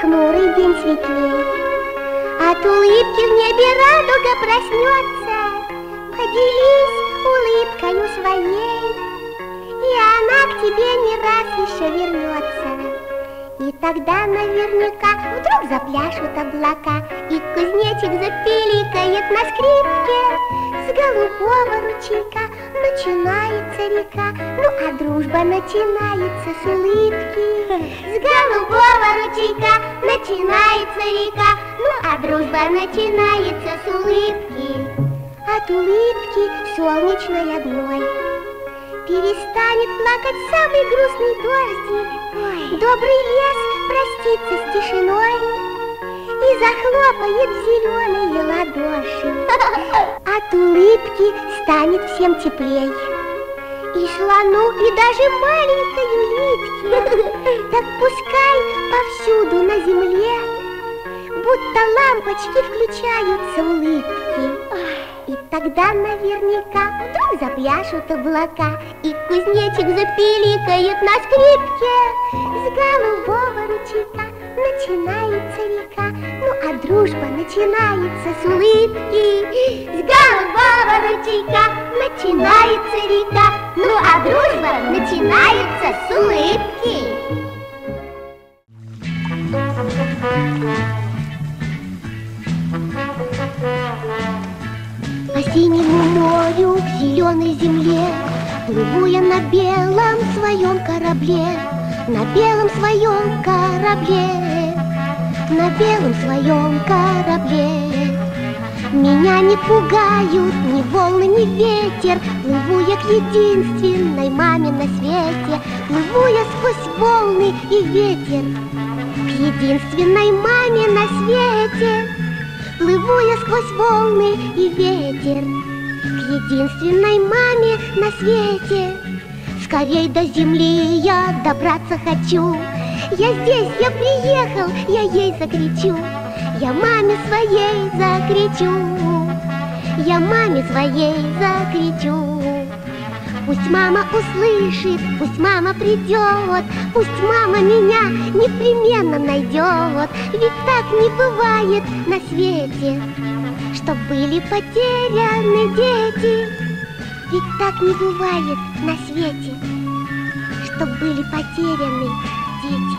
хмурый день светлей. От улыбки в небе радуга проснется. Поделись улыбкою своей, и она к тебе не раз еще вернется. И тогда наверняка вдруг запляшут облака, и кузнечик запиликает на скрипке. С голубого ручейка начинается река, ну а дружба начинается с улыбки. С голубого ручейка начинается река, ну а дружба начинается с улыбки. От улыбки солнечной одной перестанет плакать самый грустный дождик. Добрый лес простится с тишиной и захлопает в зеленые ладоши. От улыбки станет всем теплей, и слону, и даже маленькой улитке. Так пускай повсюду на земле будто лампочки включаются улыбки. И тогда наверняка вдруг запляшут облака, и кузнечик запиликает на скрипке. С голубого ручейка начинается река, ну а дружба начинается с улыбки. С голубого ручейка начинается река, ну а дружба начинается с улыбки. По синему морю к зеленой земле плыву я на белом своем корабле, на белом своем корабле, на белом своем корабле. Меня не пугают ни волны, ни ветер, плыву я к единственной маме на свете, плыву я сквозь волны и ветер к единственной маме на свете. Плыву я сквозь волны и ветер к единственной маме на свете. Скорей до земли я добраться хочу. Я здесь, я приехал, я ей закричу. Я маме своей закричу. Я маме своей закричу. Пусть мама услышит, пусть мама придет, пусть мама меня непременно найдет. Ведь так не бывает на свете, чтоб были потеряны дети. Ведь так не бывает на свете, чтоб были потеряны дети.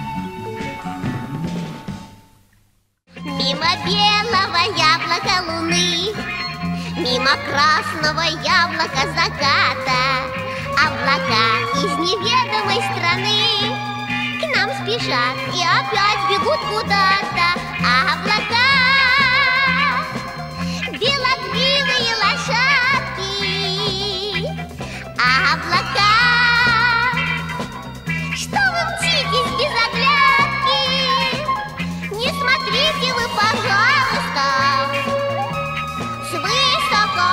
Мимо белого яблока луны, мимо красного яблока заката, облака из неведомой страны к нам спешат и опять бегут куда-то. Облака, белокрылые лошадки, облака, что вы мчитесь без оглядки? Не смотрите вы, пожалуйста, свысока,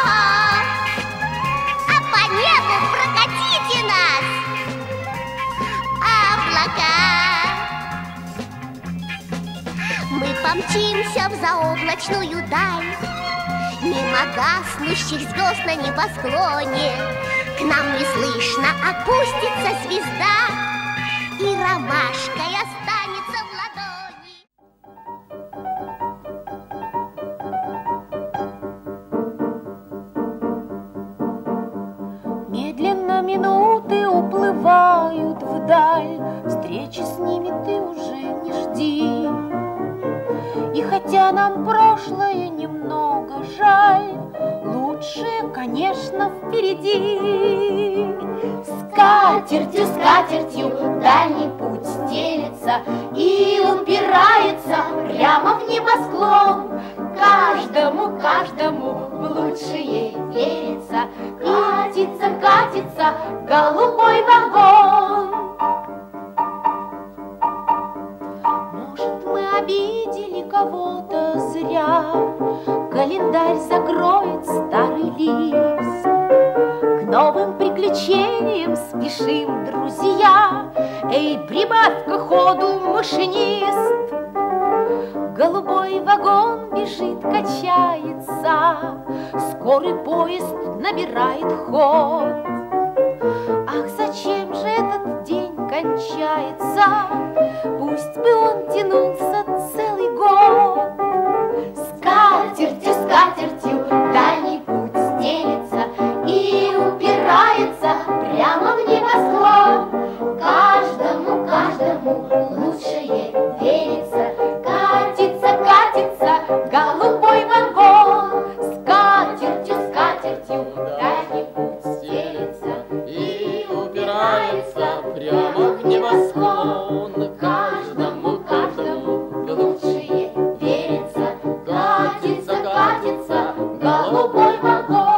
а по небу прокатите нас, облака. Мы помчимся в заоблачную даль, мимо гаснущих звезд на небосклоне. К нам неслышно опустится звезда, и ромашкой останется в ладони. Медленно минуты уплывают вдаль, встречи с ними ты уже не жди. И хотя нам прошлое немного жаль, лучшее, конечно, впереди. Скатертью, скатертью дальний путь стелется и упирается прямо в небосклон. Каждому, каждому в лучшее верится. Катится, катится голубой вагон. Может, мы обидели кого-то зря, календарь закроет старый лист. К новым приключениям спешим, друзья. Эй, прибавь-ка ходу, машинист. Голубой вагон бежит, качается, скорый поезд набирает ход. Ах, зачем же этот день кончается? Пусть бы он тянулся каждому лучшее верится. Катится, катится голубой вагон, скатертью дальний путь стелется и упирается прямо в небосклон. Каждому лучшее верится. Катится, катится голубой вагон.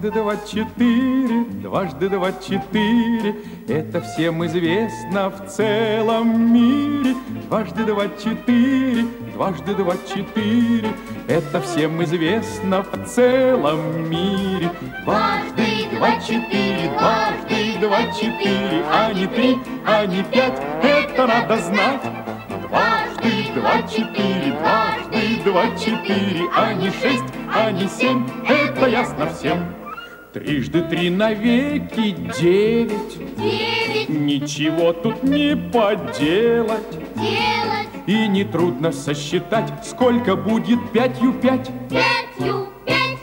Дважды два четыре, дважды два четыре, это всем известно в целом мире. Дважды два четыре, дважды два четыре, это всем известно в целом мире. Дважды два четыре, дважды два четыре, а не три, а не пять, это надо знать. Дважды два четыре, дважды два четыре, а не шесть, а не семь, это ясно всем. Трижды три навеки девять, ничего тут не поделать. И нетрудно сосчитать, сколько будет пятью пять. Пятью пять,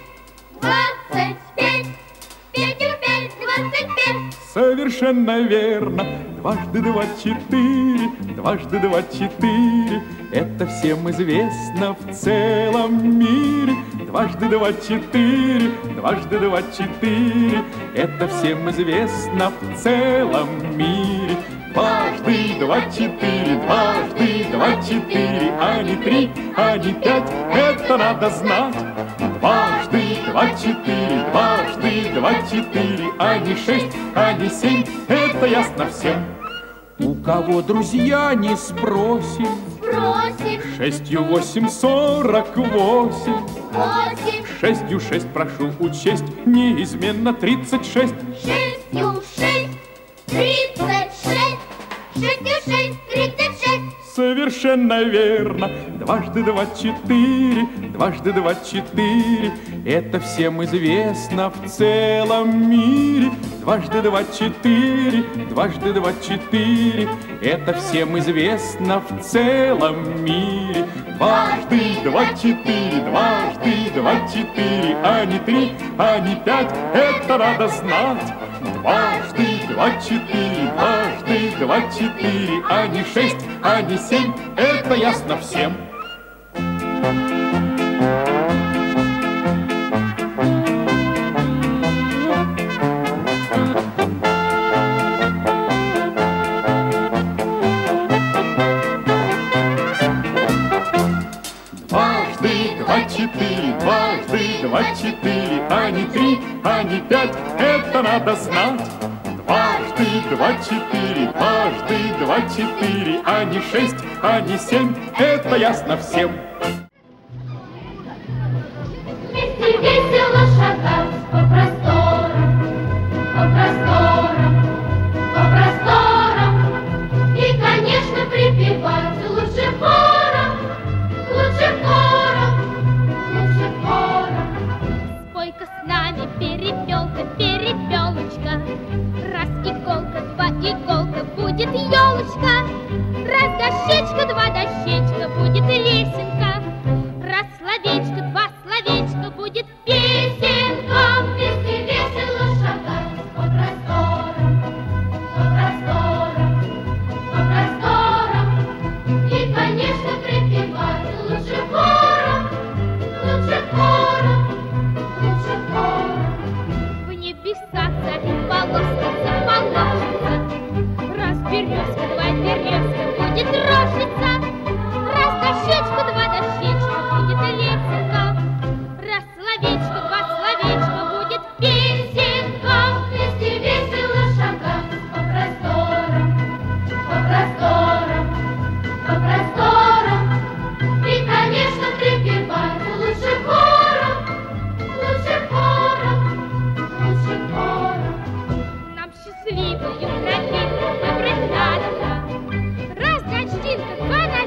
25. Пятью пять, 25. Совершенно верно. Дважды два четыре, дважды два четыре, это всем известно в целом мире. Дважды два четыре, дважды два четыре, это всем известно в целом мире. Дважды два четыре, дважды два четыре, а не три, а не пять, это надо знать. Дважды два четыре, дважды два четыре, а не шесть, а не семь, это ясно всем. У кого друзья не спросим, шестью восемь 48. Шестью шесть прошу учесть, неизменно 36. Шестью шесть, 36. Шестью шесть, 36. Совершенно верно. Дважды два четыре, дважды два четыре, это всем известно в целом мире. Дважды два четыре, дважды два четыре, это всем известно в целом мире. Дважды два четыре, дважды два четыре, а не три, а не пять, это надо знать. Дважды два четыре, дважды два четыре, а не шесть, а не семь, это ясно всем. Дважды два четыре, дважды два четыре, а не три, а не пять, это надо знать. Дважды два четыре, дважды два четыре, а не шесть, а не семь, это ясно всем. Вместе весело шагать по просторам, по просторам, по просторам. И, конечно, припевать лучше хором, лучше хором, лучше хором. Спой-ка с нами, перепелка, перепелочка. Раз иголка, два иголка, будет елочка. Раз дощечка, два дощечка, будет лесенка. Раз словечко, два словечко, будет песенка. Вместе весело шагать по просторам, по просторам, по просторам. И, конечно, припевать лучше хором, лучше хором, лучше хором. В небесах царит полоска, положится. Раз березка, два березка, будет рожица. Раз дощечка, два дощечка, будет лесенка. Раз словечко, два словечко, будет песенка. Вместе весело шагать по просторам, по просторам, по просторам. И, конечно, припевать лучше хором, лучше хором, лучше хором. Нам счастливую тропинку выбрать надо. Раз дождинка, два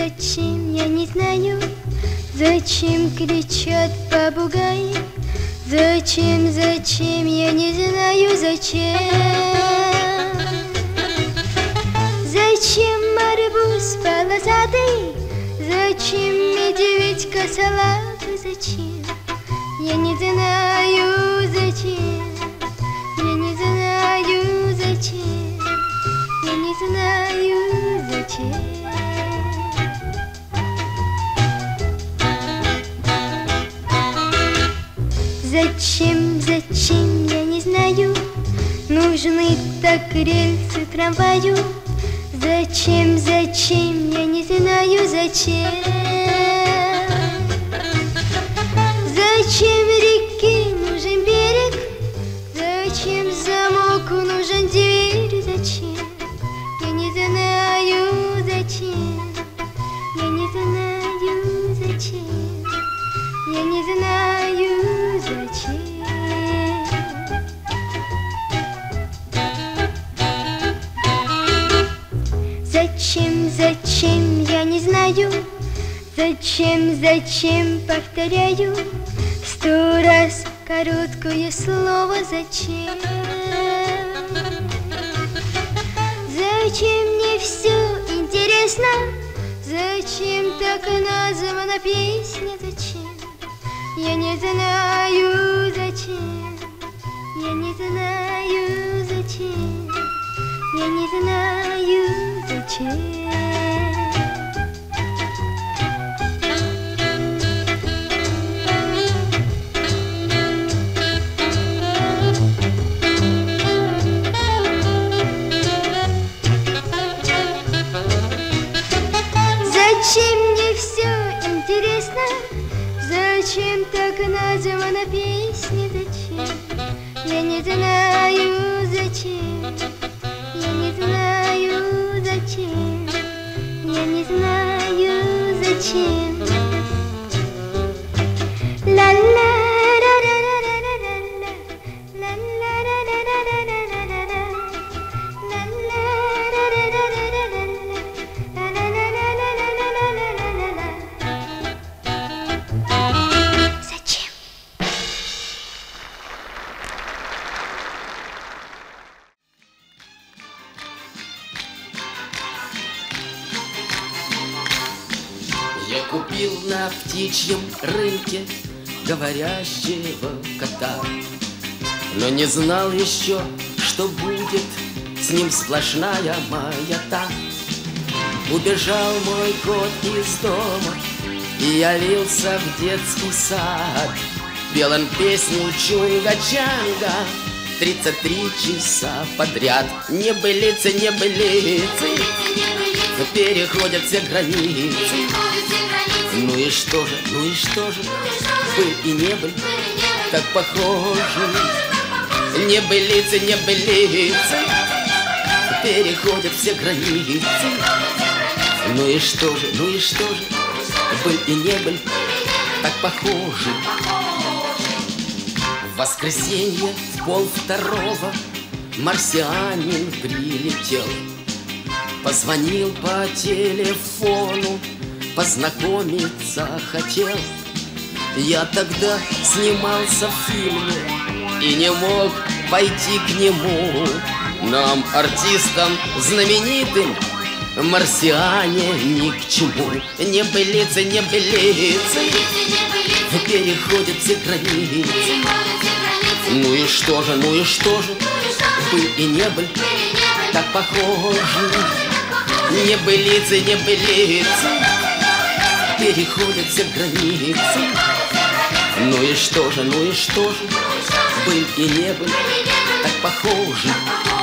зачем, я не знаю. Зачем кричат попугаи? Зачем, зачем, я не знаю, зачем. Зачем арбуз полосатый? Зачем медведь косолапый? Зачем? Я не знаю, зачем. Я не знаю, зачем. Я не знаю, зачем. Зачем, зачем, я не знаю. Нужны так рельсы трамваю. Зачем, зачем, я не знаю, зачем. Зачем реке нужен берег? Зачем замок нужен дверь? Зачем? Я не знаю, зачем. Я не знаю, зачем. Я не знаю, зачем. Зачем, зачем, я не знаю. Зачем, зачем, повторяю 100 раз короткое слово зачем. Зачем мне все интересно? Зачем так названа песня? Зачем? Я не знаю, зачем. Я не знаю, зачем. Я не знаю, зачем. Зачем мне все интересно? Зачем так названа песня? Зачем? Я не знаю, зачем. Я не знаю, зачем. Я не знаю, зачем. Ла-ла. Я купил на птичьем рынке говорящего кота, но не знал еще, что будет с ним сплошная маята. Убежал мой кот из дома и явился в детский сад. Пел он песню чунга-чанга 33 часа подряд. Небылицы, небылицы, переходят все границы. Ну и что же, ну и что же, быль и не быль так похожи. Небылицы, небылицы, переходят все границы. Ну и что же, ну и что же, быль и не быль так похожи. В воскресенье в 1:30 марсианин прилетел. Позвонил по телефону, познакомиться хотел. Я тогда снимался в фильме и не мог пойти к нему. Нам, артистам знаменитым, марсиане ни к чему. Небылицы, небылицы, переходят все границы. Ну и что же, ну и что же, быль и не быль так похожи. Небылицы, небылицы, переходят все границы. Ну и что же, ну и что же, быль и не быль так похожи.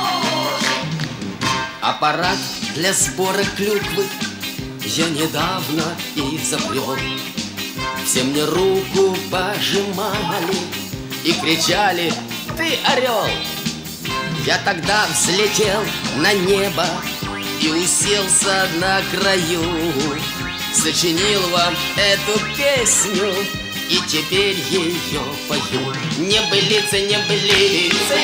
Аппарат для сбора клюквы я недавно изобрел. Все мне руку пожимали и кричали: ты орел! Я тогда взлетел на небо и уселся на краю. Сочинил вам эту песню и теперь ее пою. Небылицы, небылицы,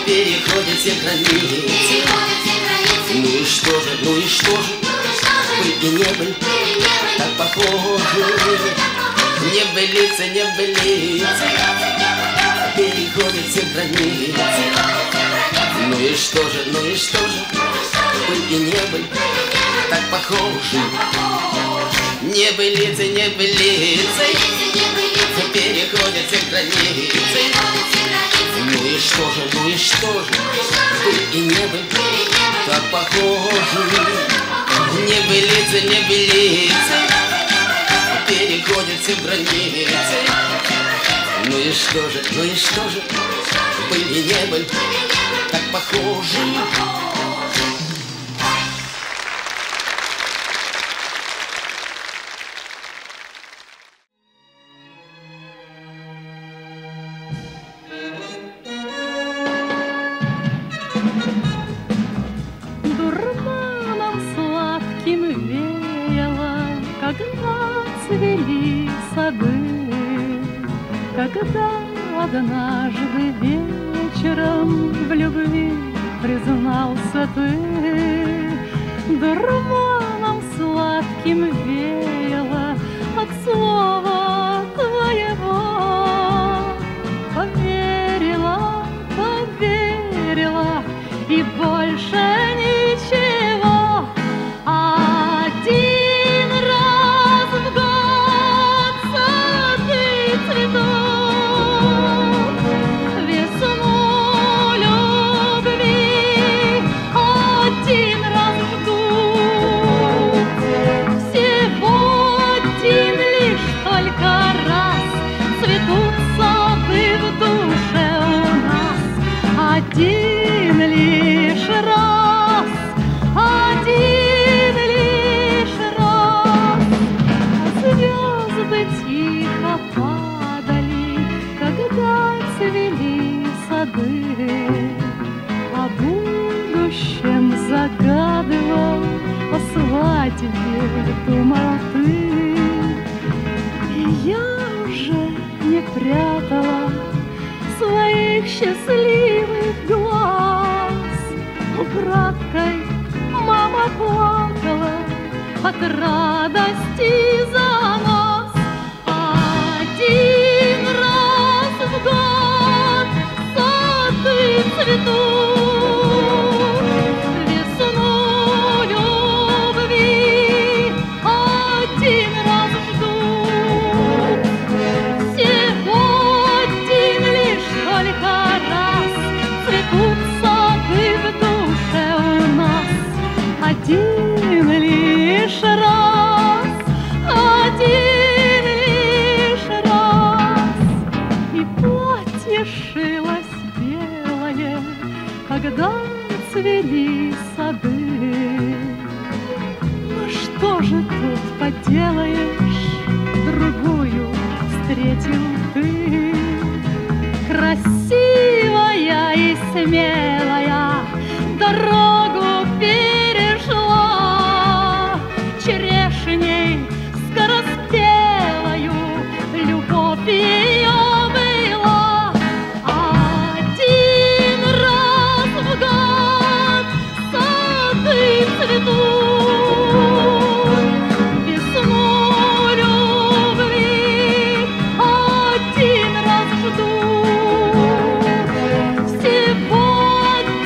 переходят все границы. Ну и что же, ну и что же, быль и небыль так похожи. Небылицы, небылицы переходят все границы. Ну и что же, ну и что же, быль и небыль так похожи. Небылицы, небылицы переходят все границы. Ну и что же, ну и что же, быль и небыль так похожи. Небылицы, небылицы переходят все границы. Ну и что же, ну и что же, быль и небыль так похожи. Дурманом сладким веяло, когда цвели сады, когда однажды вечером в любви признался ты. Дурманом сладким веяло от слова твоего. Поверила, поверила, и больше ничего. Один раз в год сады цветут, весну любви один раз ждут. Всего один лишь только раз цветут сады в душе у нас. Один лишь раз, один лишь раз. Звезды тихо падали, когда цвели сады. О будущем загадывал, о свадьбе думал ты. И я уже не прятала своих счастливых глаз. Украдкой мама плакала от радости за нас. Один раз в год сады цветут, весну любви один раз ждут. Всего один лишь только раз цветут сады в душе у нас. Один лишь раз, один лишь раз. И платье шилось белое, когда цвели сады. Ну что же тут поделаешь, другую встретил ты. Красивая и смелая дорогу перешла, черешней скороспелою любовь ее была. Один раз в год сады цветут, весну любви один раз ждут. Всего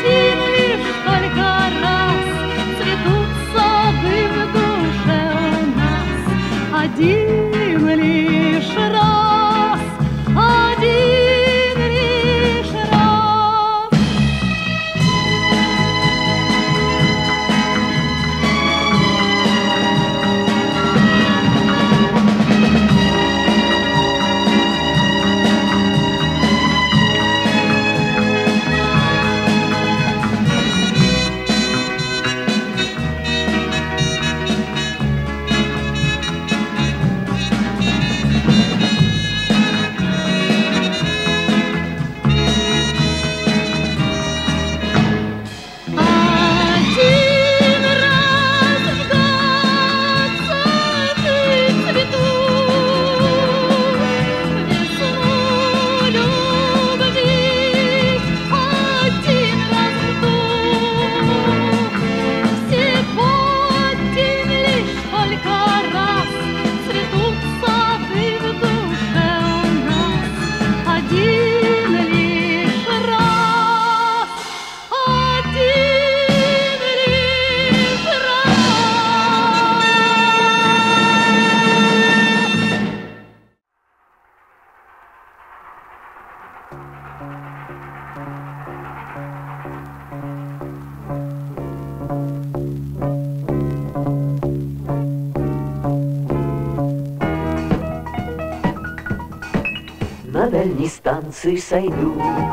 дальней станции сойду.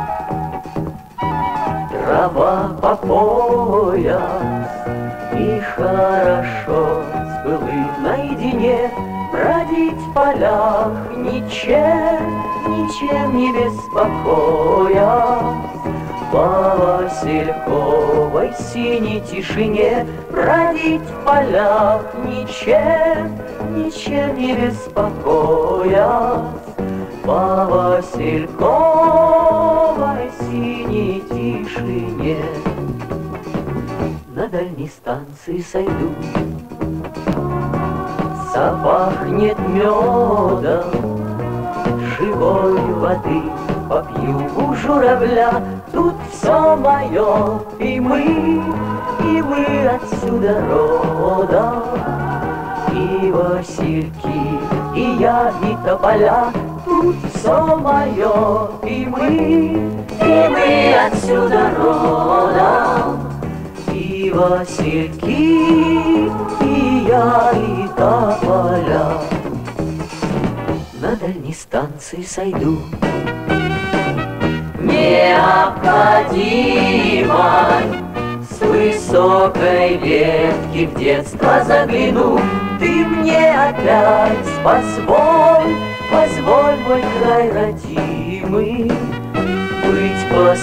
Трава по пояс, и хорошо с былым наедине бродить в полях, ничем не беспокоясь. По васильковой синей тишине бродить в полях, ничем не беспокоясь. По васильковой синей тишине на дальней станции сойду. Запахнет медом, живой воды попью у журавля. Тут все мое, и мы отсюда родом. И васильки, и я, и тополя. Тут все мое, и мы отсюда родом. И васильки, и я, и тополя. На дальней станции сойду. Необходимо с высокой ветки в детство загляну. Ты мне опять позволь, мой край родимый, быть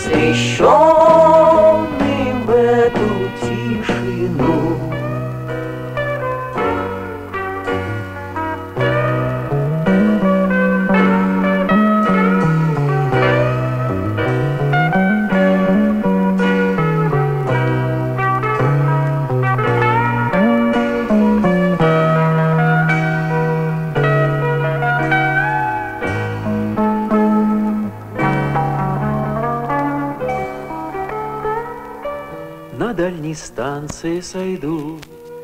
посвященным в эту тишину. На дальней станции сойду.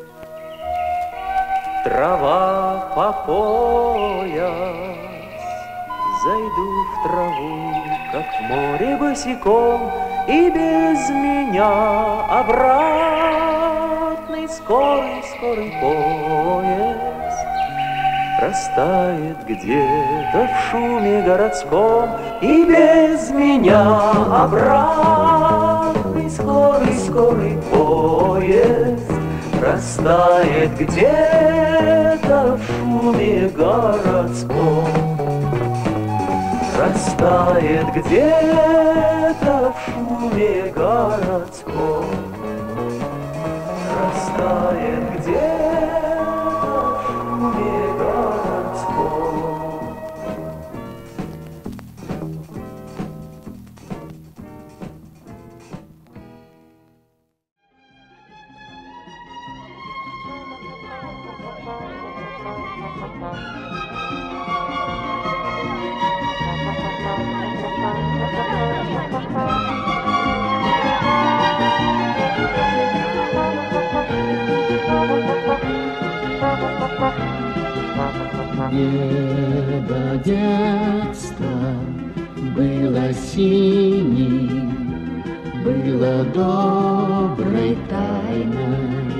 Трава по пояс, зайду в траву, как в море босиком, и без меня обратный скорый поезд растает где-то в шуме городском, и без меня обратный скорый поезд растает где-то в шуме городском. Растает где-то в шуме городском. Растает где-то в шуме городском. Небо детства было синим, было доброй тайной.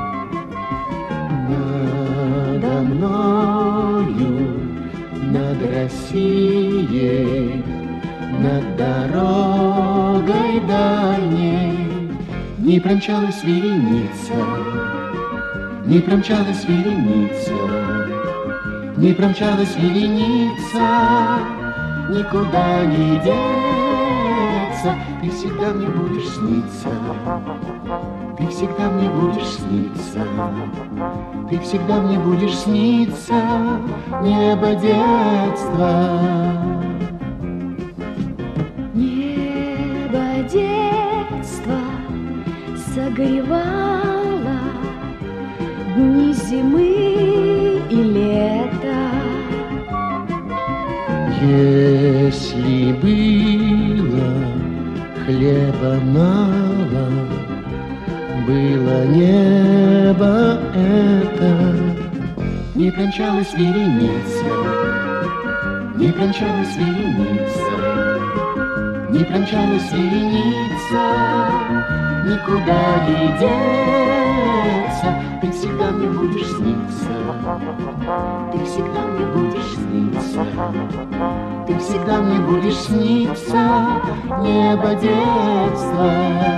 Надо мною, над Россией, над дорогой дальней не промчалась вереница, не промчалась вереница. Не промчалась вереница, никуда не деться. Ты всегда мне будешь сниться, ты всегда мне будешь сниться, ты всегда мне будешь сниться, небо детства. Небо детства согревало дни зимы и лета. Если было хлеба мало, было небо это. Не промчалась вереница, не промчалась вереница, не промчалась вереница, никуда не деться. Ты всегда мне будешь сниться, ты всегда мне будешь сниться, Ты всегда мне будешь сниться, небо детства.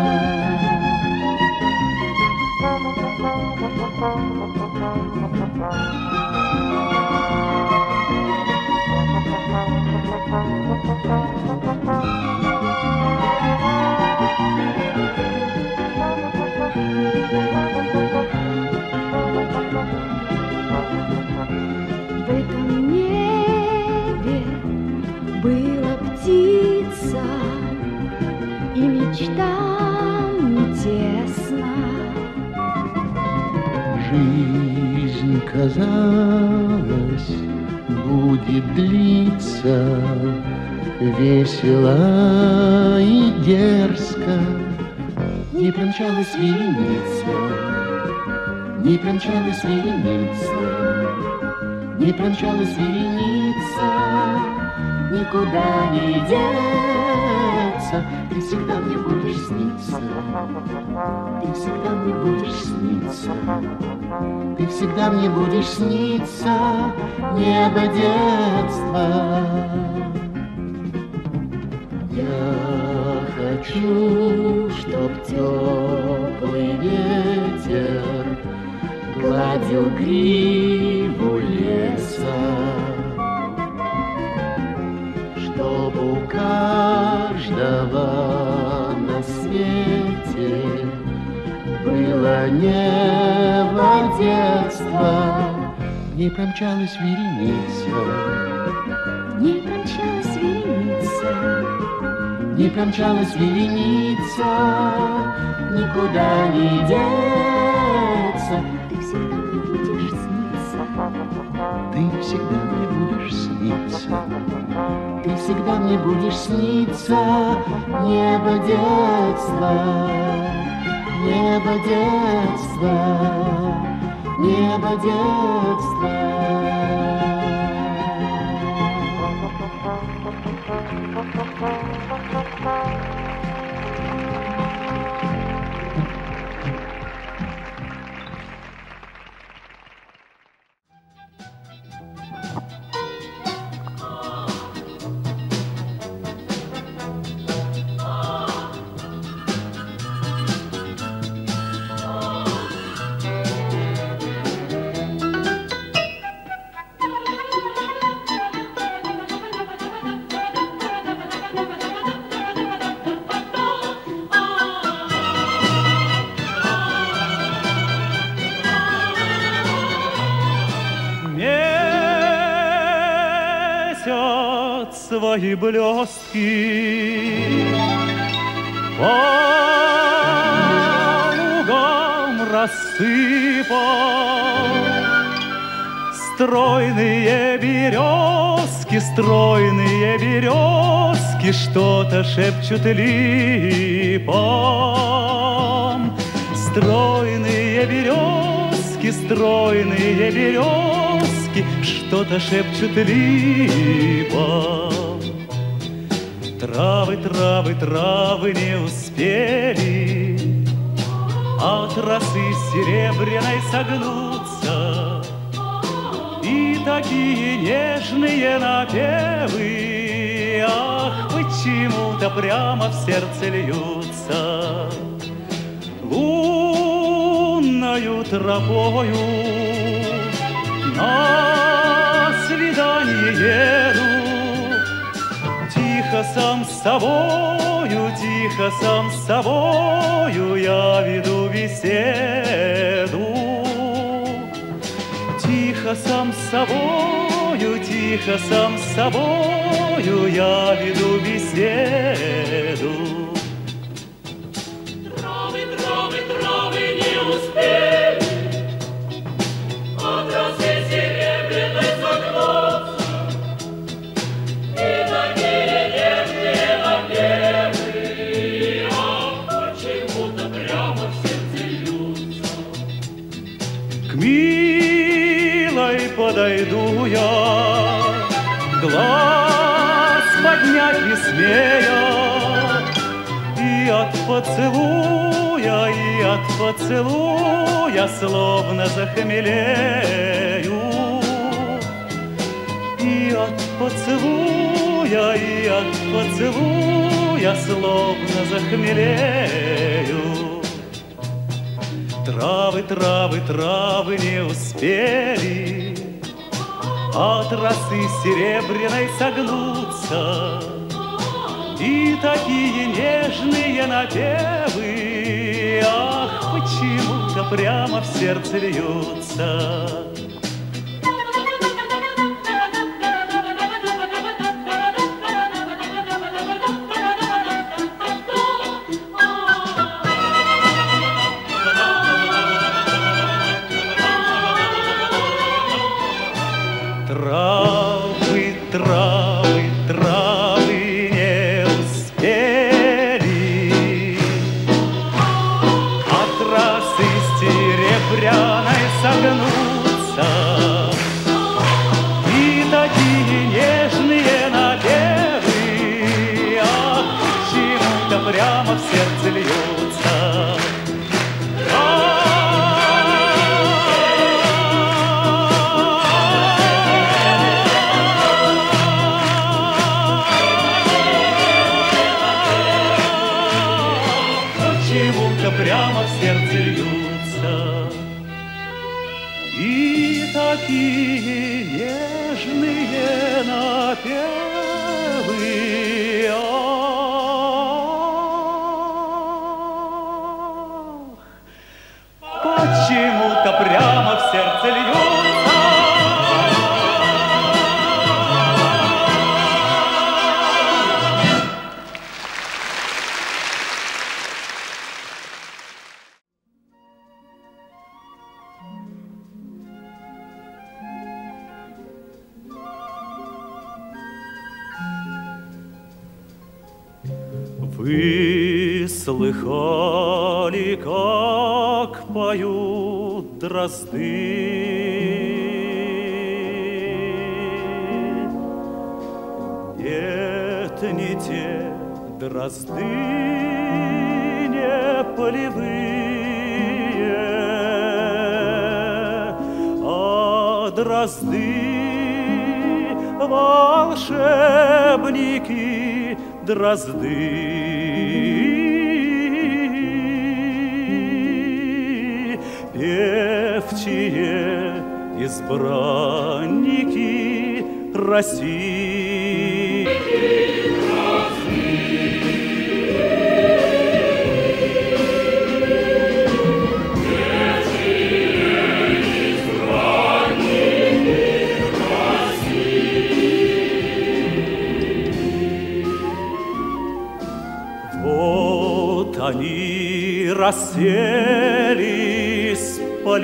В этом небе была птица, и мечтам не тесно. Жизнь, казалось, будет длиться весело и дерзко. Не промчалась вереница, не промчалась вереница, не промчалась вереница, никуда не деться. Ты всегда мне будешь сниться, ты всегда мне будешь сниться, ты всегда мне будешь сниться, небо детства. Я хочу, чтоб теплый ветер гладил гриву леса, чтоб у каждого на свете было небо детства. Не промчалась вереница, Не промчалась вереница, не промчалась вереница, никуда не деться. ты всегда мне будешь сниться, Ты всегда мне будешь сниться, ты всегда мне будешь сниться, небо детства, небо детства, небо детства. Свои блестки по лугам рассыпал. Стройные березки что-то шепчут липам. Стройные березки что-то шепчут липам. Травы не успели от росы серебряной согнуться, и такие нежные напевы, ах, почему-то прямо в сердце льются. Лунною тропою на свидание еду, тихо сам с собою я веду беседу. Тихо сам с собою я веду беседу. Травы не успели от росы серебряной согнуться, и такие нежные напевы, ах, почему-то прямо в сердце льются. К милой подойду я, глаз поднять не смея, и от поцелуя словно захмелею. И от поцелуя поцелуя, и от поцелуя словно захмелею. Травы, травы, травы не успели от росы серебряной согнуться, и такие нежные напевы, ах, почему-то прямо в сердце льются. Травы, травы, травы не успели от росы серебряной согнуться, и такие нежные напевы, ах, почему-то прямо в сердце льются. Прямо в сердце льются, и такие нежные напевы, ах, почему-то прямо в сердце льются. Вы слыхали, как поют дрозды? Нет, не те дрозды, не полевые, а дрозды волшебники, дрозды. Певчие избранники России. Вот они расселись по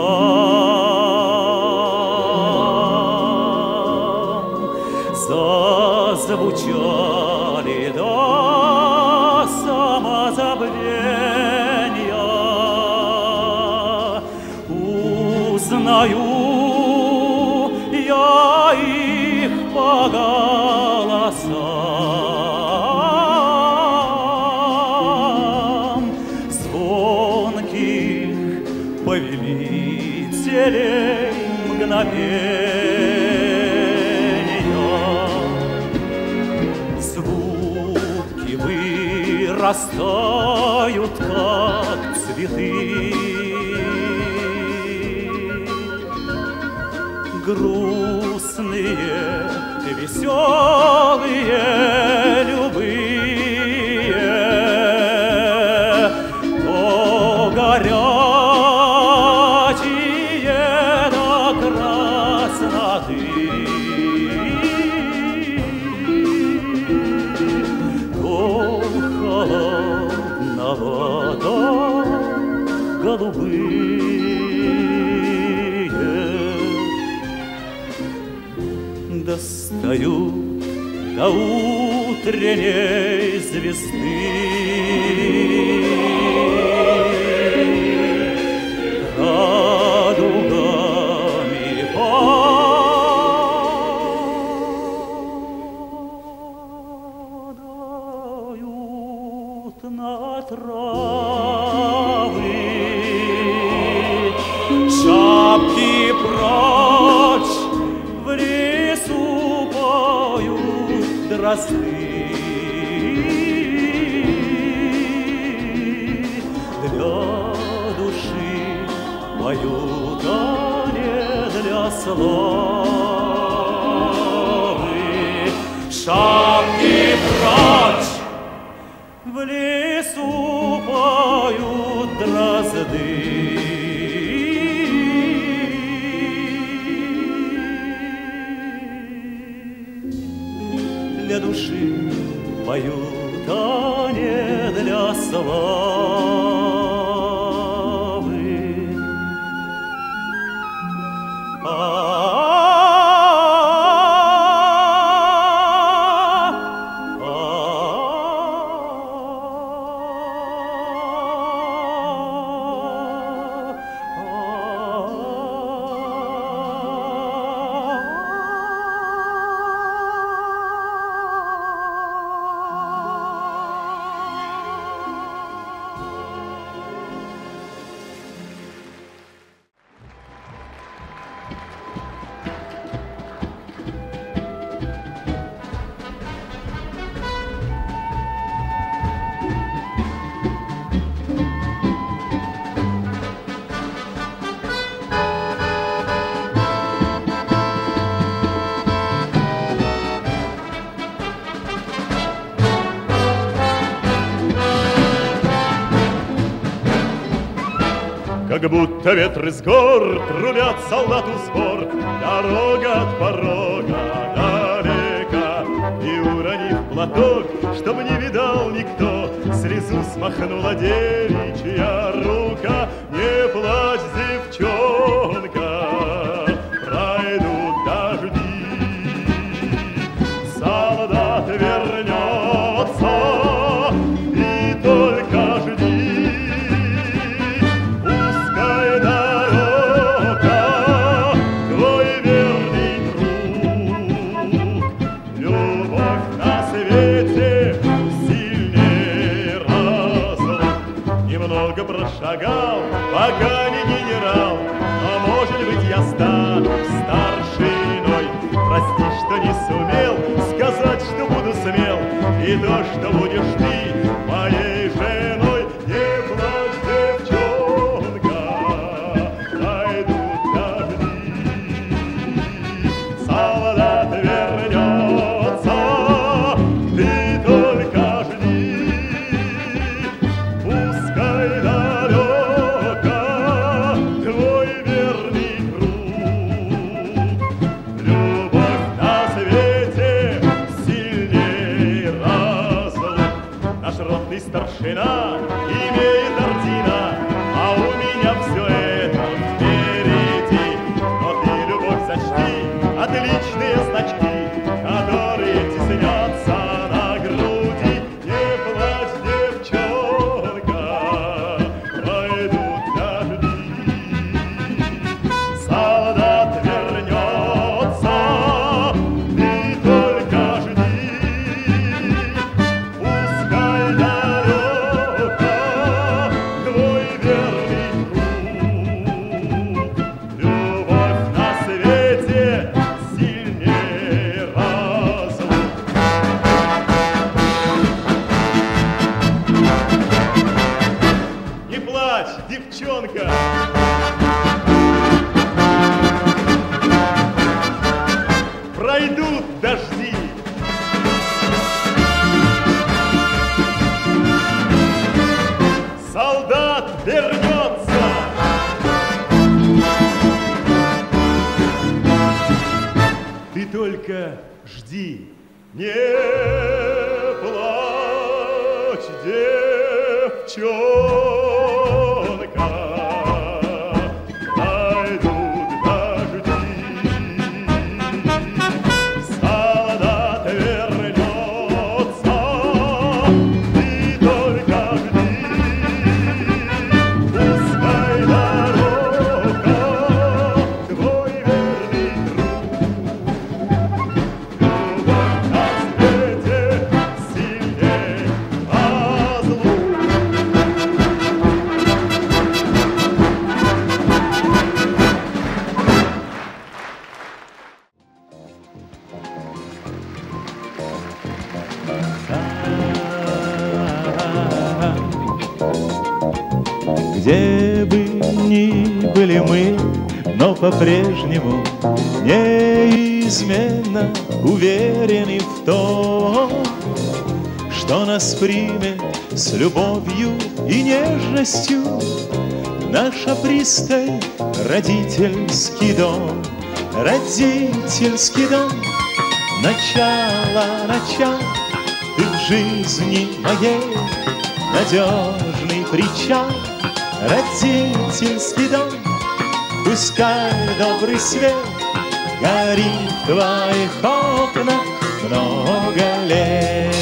лесам, зазвучали до самозабвения. Узнаю я их по голосам, звонких повелителей мгновения. Звуки вырастают, как цветы, грустные, веселые, любые, то горячие до красноты, то холодновато голубые. Достаю до утренней звезды, радугами падают на травы, шапки прочь в лесу поют дрозды. Для души поют, а не для славы. Шапки прочь! В лесу поют дрозды. Для души поют, а не для славы. Как будто ветры с гор трубят солдату сбор, дорога от порога далека. И уронив платок, чтоб не видал никто, слезу смахнула девичья рука. Не плачь, девчонка, пройдут дожди, солдат вернется, и только жди. Прошагал, пока не генерал, но, может быть, я стану старшиной. Прости, что не сумел сказать, что буду смел, и то, что будешь ты моей женой. Не плачь, девчонка, пройдут дожди, солдат вернется, ты только жди. Старшина имеет ордена, а у меня все это впереди. Но ты, любовь, сочти отличные значки, которые теснятся на груди. Не плачь, девчонка, пройдут дожди, солдат вернется, ты только жди. Девчонка, пройдут дожди, солдат вернется, ты только жди. Не плачь, девчонка. были мы, но по-прежнему неизменно уверены в том, что нас примет с любовью и нежностью наша пристань, родительский дом, родительский дом. Начало, ты в жизни моей надежный причал, родительский дом. Пускай добрый свет горит в твоих окнах много лет.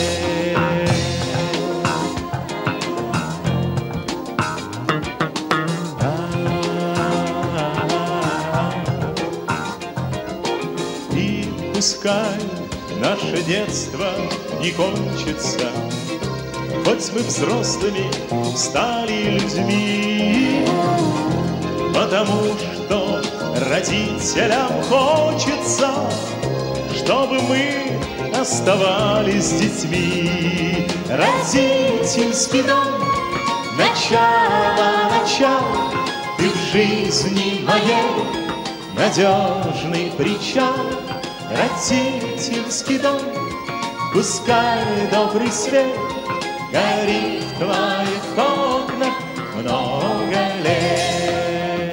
И пускай наше детство не кончится, хоть мы взрослыми стали людьми, потому что родителям хочется, чтобы мы оставались детьми. Родительский дом, начало, ты в жизни моей надежный причал, родительский дом. Пускай добрый свет горит в твоих окнах много лет.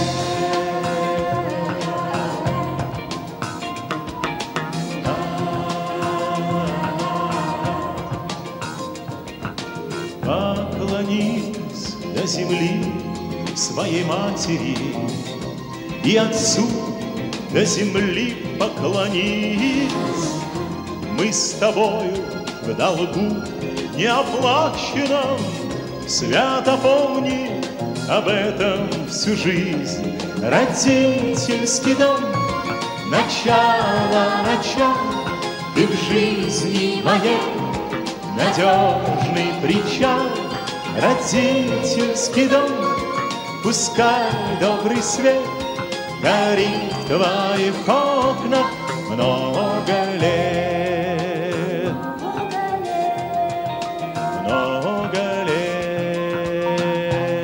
Поклонись до земли своей матери и отцу до земли поклонись. Мы с тобою в долгу неоплаченном, свято помни об этом всю жизнь. Родительский дом, начало, ты в жизни моей надежный причал, родительский дом. Пускай добрый свет горит в твоих окнах много лет, много лет.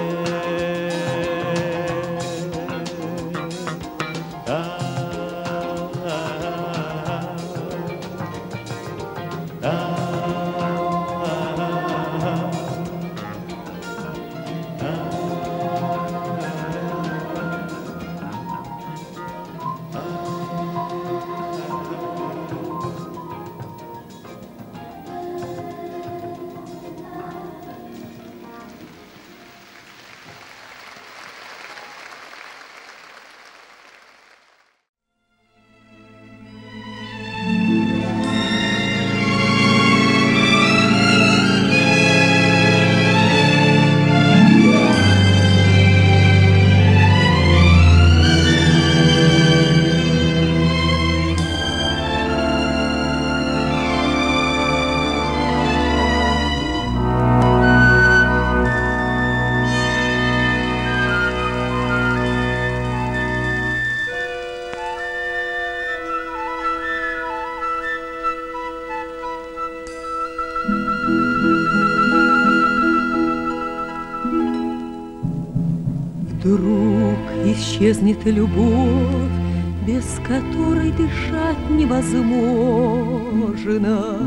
Вдруг исчезнет любовь, без которой дышать невозможно.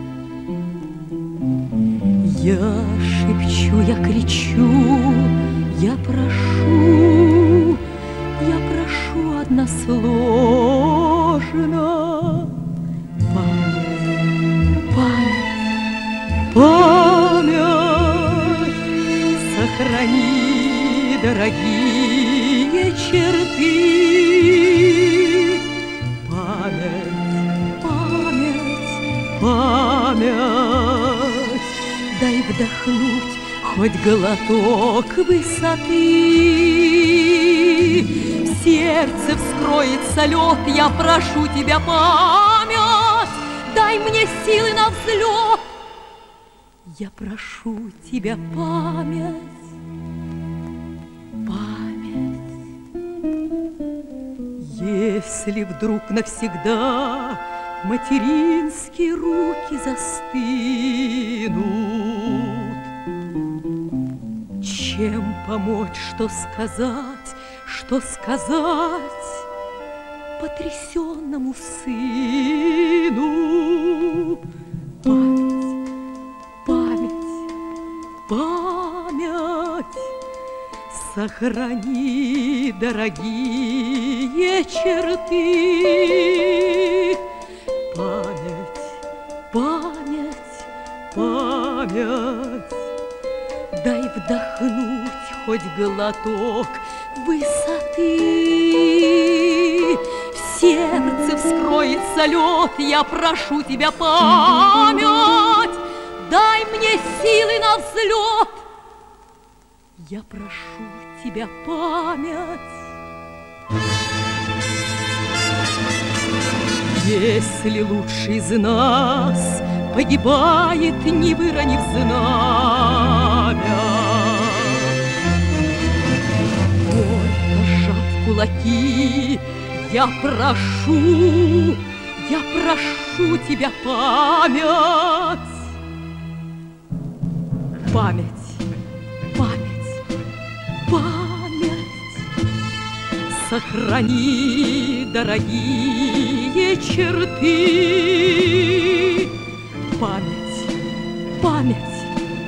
Я шепчу, я кричу, я прошу односложно. Память, сохрани, дорогие черты. Память, дай вдохнуть хоть глоток высоты. В сердце вскроется лед, я прошу тебя, память, дай мне силы на взлет. Я прошу тебя, память. Если вдруг навсегда материнские руки застынут, Чем помочь, что сказать потрясенному сыну? Память, сохрани, дорогие черты. Память, дай вдохнуть хоть глоток высоты. В сердце вскроется лед, я прошу тебя, память, дай мне силы на взлет. Я прошу тебя, память. Если лучший из нас погибает, не выронив знамя, горько сжав кулаки, я прошу тебя, память. Память, сохрани, дорогие черты. Память,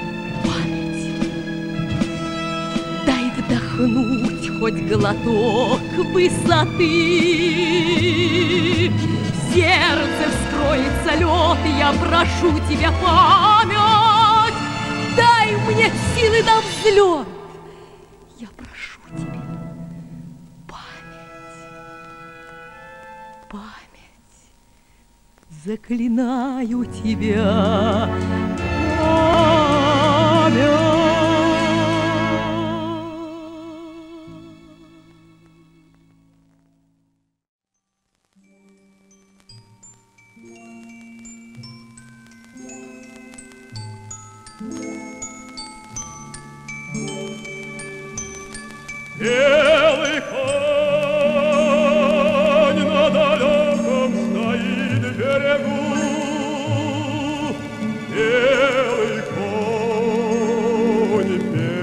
дай вдохнуть хоть глоток высоты. В сердце вскроется лед, я прошу тебя, память, дай мне силы на взлет. Я прошу тебя, память, заклинаю тебя, память. Белый конь на далеком стоит берегу. Белый конь,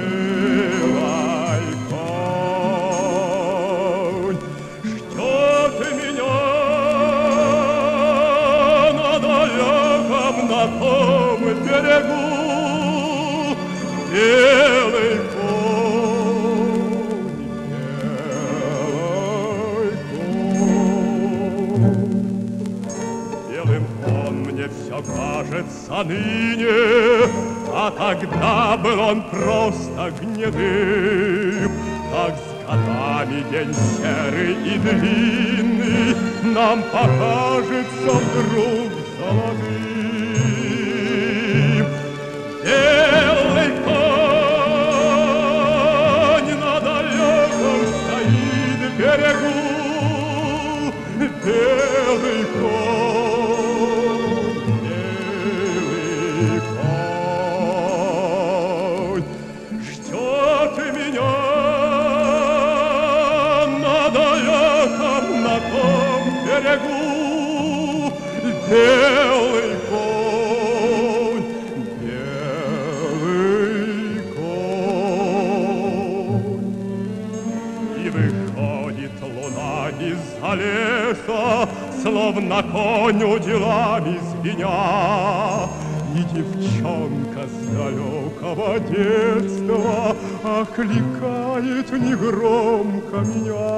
ждет меня на далеком, на том берегу. Белый кажется ныне, а тогда был он просто гнедым. Как с годами день серый и длинный нам покажется вдруг золотым. Белый конь на далеком стоит берегу. Белый конь, белый конь, белый конь. И выходит луна из-за леса, словно коню делами звеня. И девчонка с далекого детства окликает негромко меня.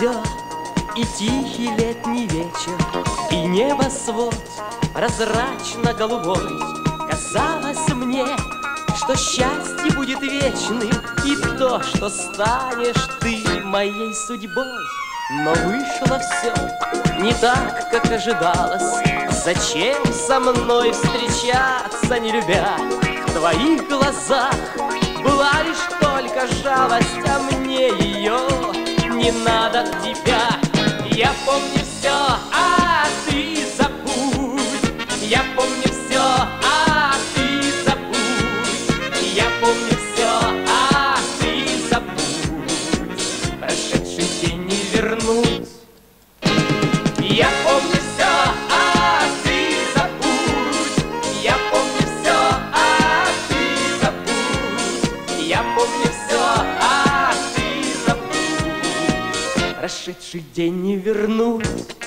все, и тихий летний вечер, и небосвод прозрачно-голубой. Казалось мне, что счастье будет вечным, и то, что станешь ты моей судьбой. Но вышло все не так, как ожидалось. Зачем со мной встречаться, не любя? В твоих глазах была лишь только жалость, а мне ее не надо от тебя. Я помню все, а ты забудь. Я помню все, а ты забудь. Я помню все, а ты забудь. Прошедший день не вернуть. Я помню все, а ты забудь. Я помню все, а ты забудь. Я помню все, а ты забудь. Прошедший день не вернуть.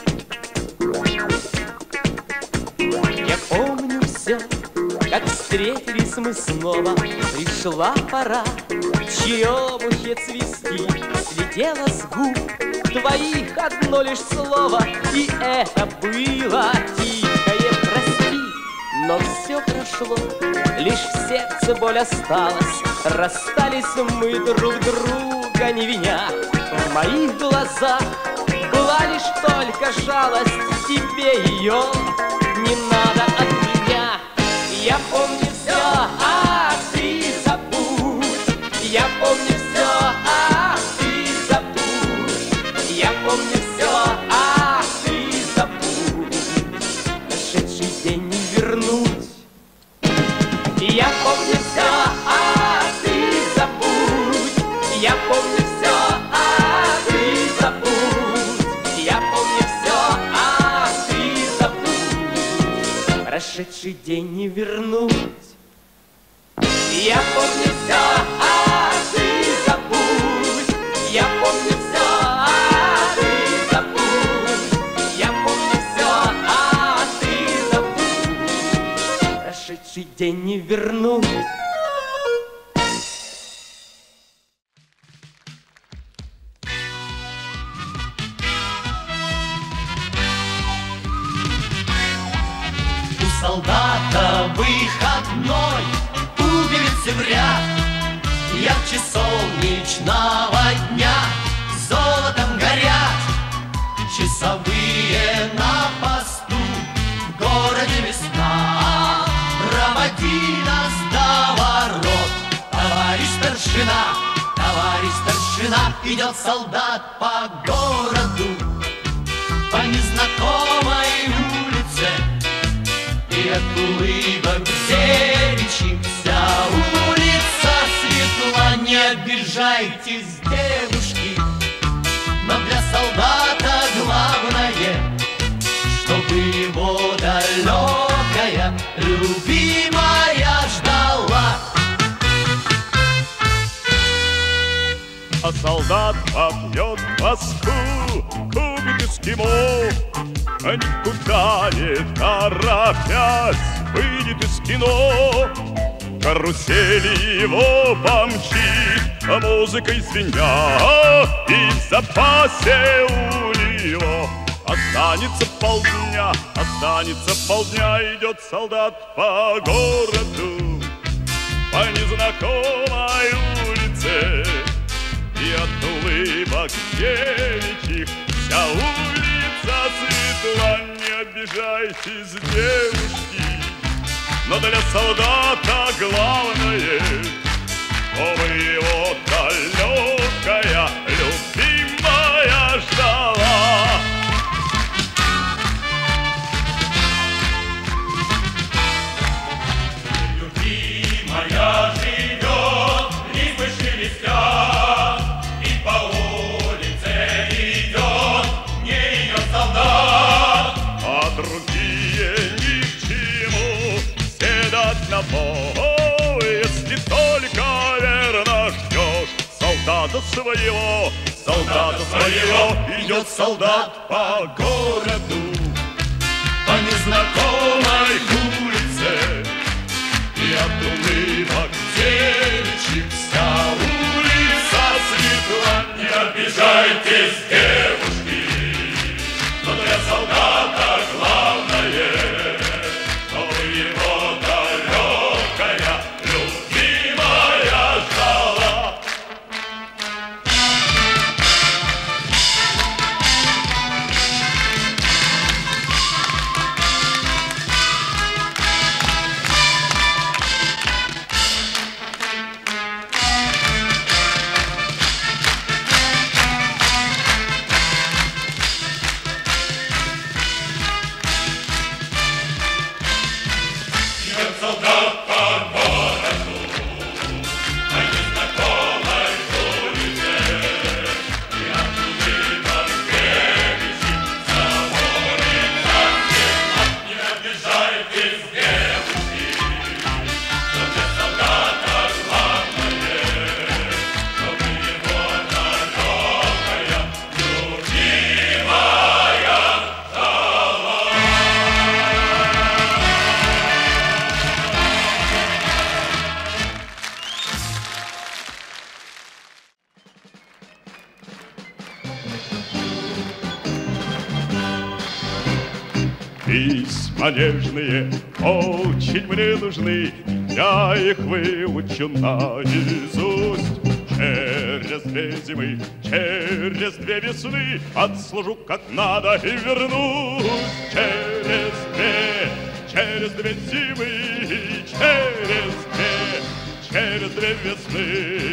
Я помню все, как встретились мы снова. Пришла пора в черемухе цвести. Слетело с губ твоих одно лишь слово, и это было тихое прости. Но все прошло, лишь в сердце боль осталась. Расстались мы друг друга не виня. В моих глазах была лишь только жалость, тебе ее не надо от меня. Я помню все, а ты забудь. Я помню все, а ты забудь. Я помню все, а ты забудь. Прошедший день не вернуть. Я помню все, а ты забудь. Я помню все, а ты забудь. Я помню все, а ты забудь. Прошедший день не вернуть. Я помню все, а ты забудь. Я помню все, а ты забудь. Я помню все, а ты забудь. Прошедший день не вернуть. У солдата выходной, пуговицы в ряд, ярче солнечного дня, золотом горят часовые на посту. В городе весна, проводи нас до ворот. Товарищ старшина, идет солдат по городу, по незнакомой улице. И от улыбок девичьих вся улица светла. Не обижайтесь, девушки, но для солдата главное, чтобы его далекая любимая ждала. А солдат попьет Москву, купит эскимо, никуда не торопясь выйдет из кино. Карусели его помчит, музыкой звеня, и в запасе у него останется полдня, идет солдат по городу, по незнакомой улице. И от улыбок девичьих вся улица светла. Не обижайтесь, девушки, но для солдата главное, чтобы его далекая любимая ждала. Любимая живет, липы шелестят, и по улице идет не ее солдат. А другие ни к чему седать на пол, если только верно ждешь солдата своего. Идет солдат по городу, по незнакомой улице. И от улыбок девичьих вся улица светла. Не обижай обижайтесь, девушки, но для солдата главное, чтобы его далекая любимая ждала. Солдат по городу, на незнакомой улице, и оттуда встретить заворится всех. Не обижайтесь, девушки, что для солдата главное, чтобы его далекая любимая ждала. Письма нежные очень мне нужны, я их выучу наизусть. Через 2 зимы, через 2 весны отслужу как надо и вернусь. Через 2 зимы, через 2 весны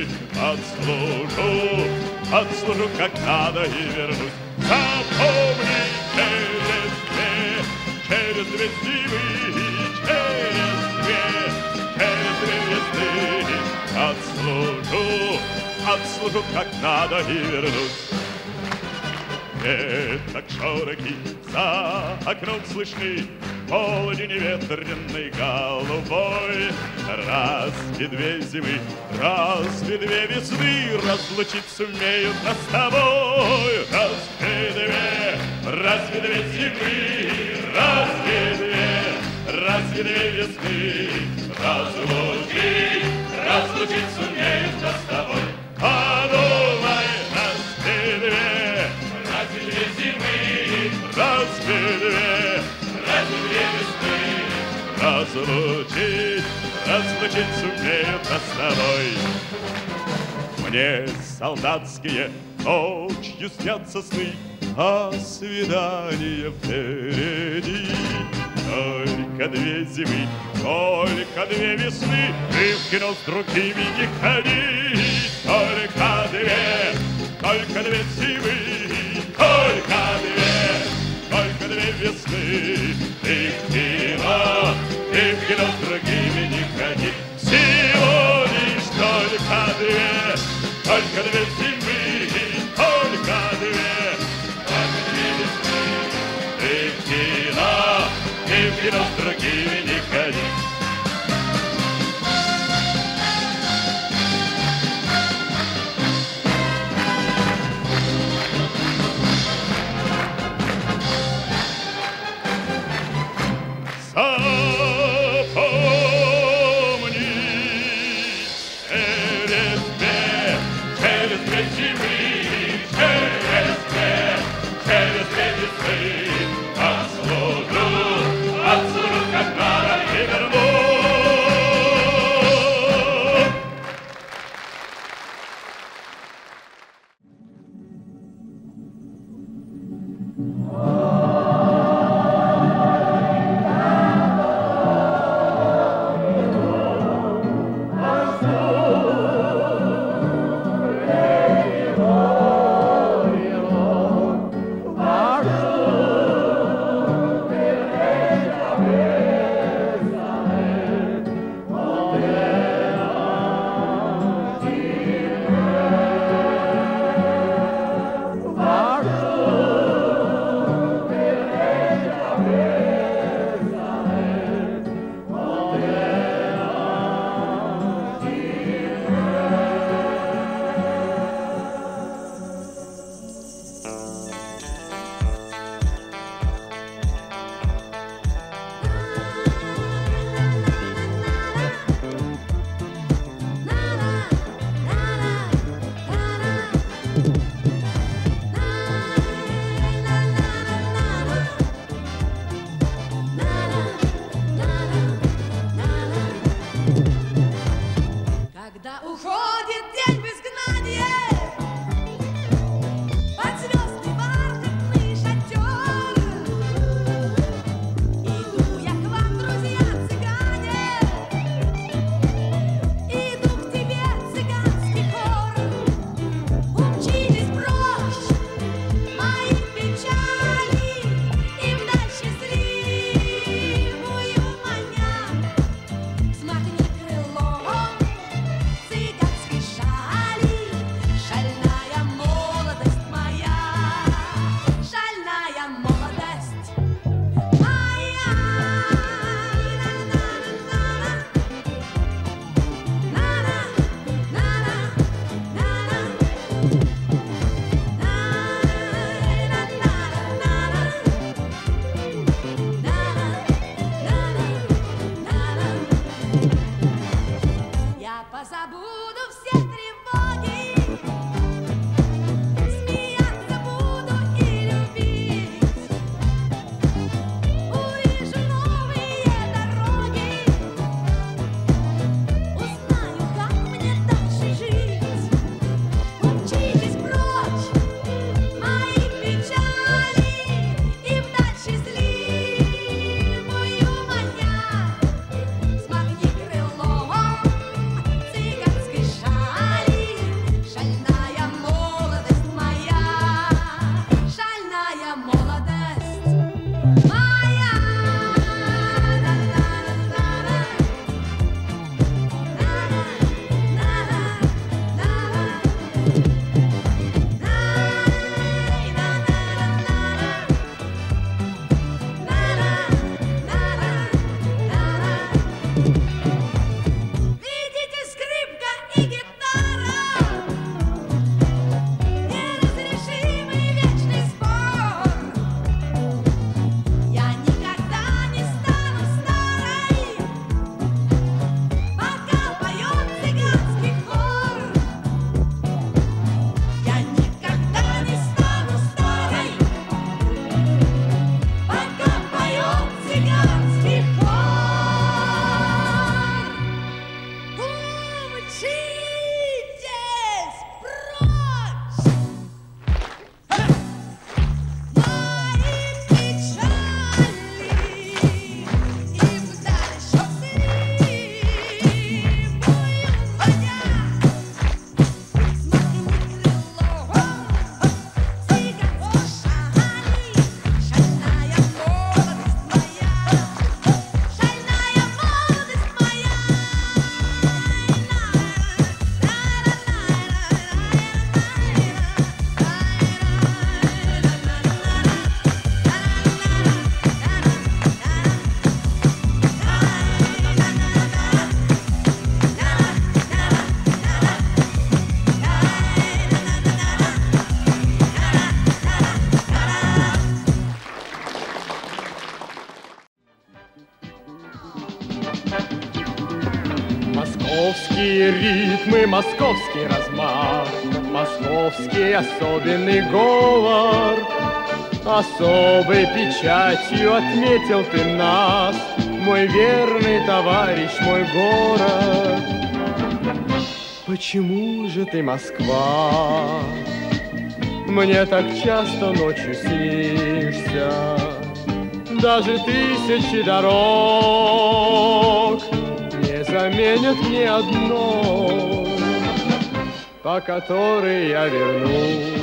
отслужу как надо и вернусь. Запомни, через 2 зимы, через 2 весны отслужу как надо и вернусь. Веток шорохи за окном слышны, полдень ветреной голубой. Разве 2 зимы, разве 2 весны разлучиться умеют нас с тобой? Разве 2 зимы, разве 2 весны разлучиться умеют нас с тобой? Подумай, разве 2 зимы, разве 2 весны разлучиться умеют нас с тобой? Мне солдатские ночью снятся сны, а свидание впереди. Только 2 зимы, только 2 весны, ты в кино с другими не ходи. Только 2 зимы, только 2 весны, ты в кино с другими не ходи. Всего лишь только 2 зимы, только 2 весны, ты в кино с другими не ходи. Запомни, через 2 зимы, через 2 весны отслужу как надо Московские ритмы, московский размах, московский особенный говор. Особой печатью отметил ты нас, мой верный товарищ, мой город. Почему же ты, Москва, мне так часто ночью снишься? Даже тысячи дорог не заменят ни одной, по которой я вернусь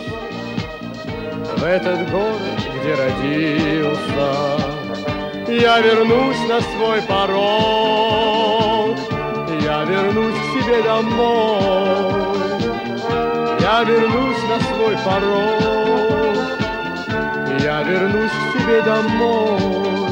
в этот город, где родился. Я вернусь на свой порог, я вернусь к себе домой. Я вернусь на свой порог, я вернусь к себе домой.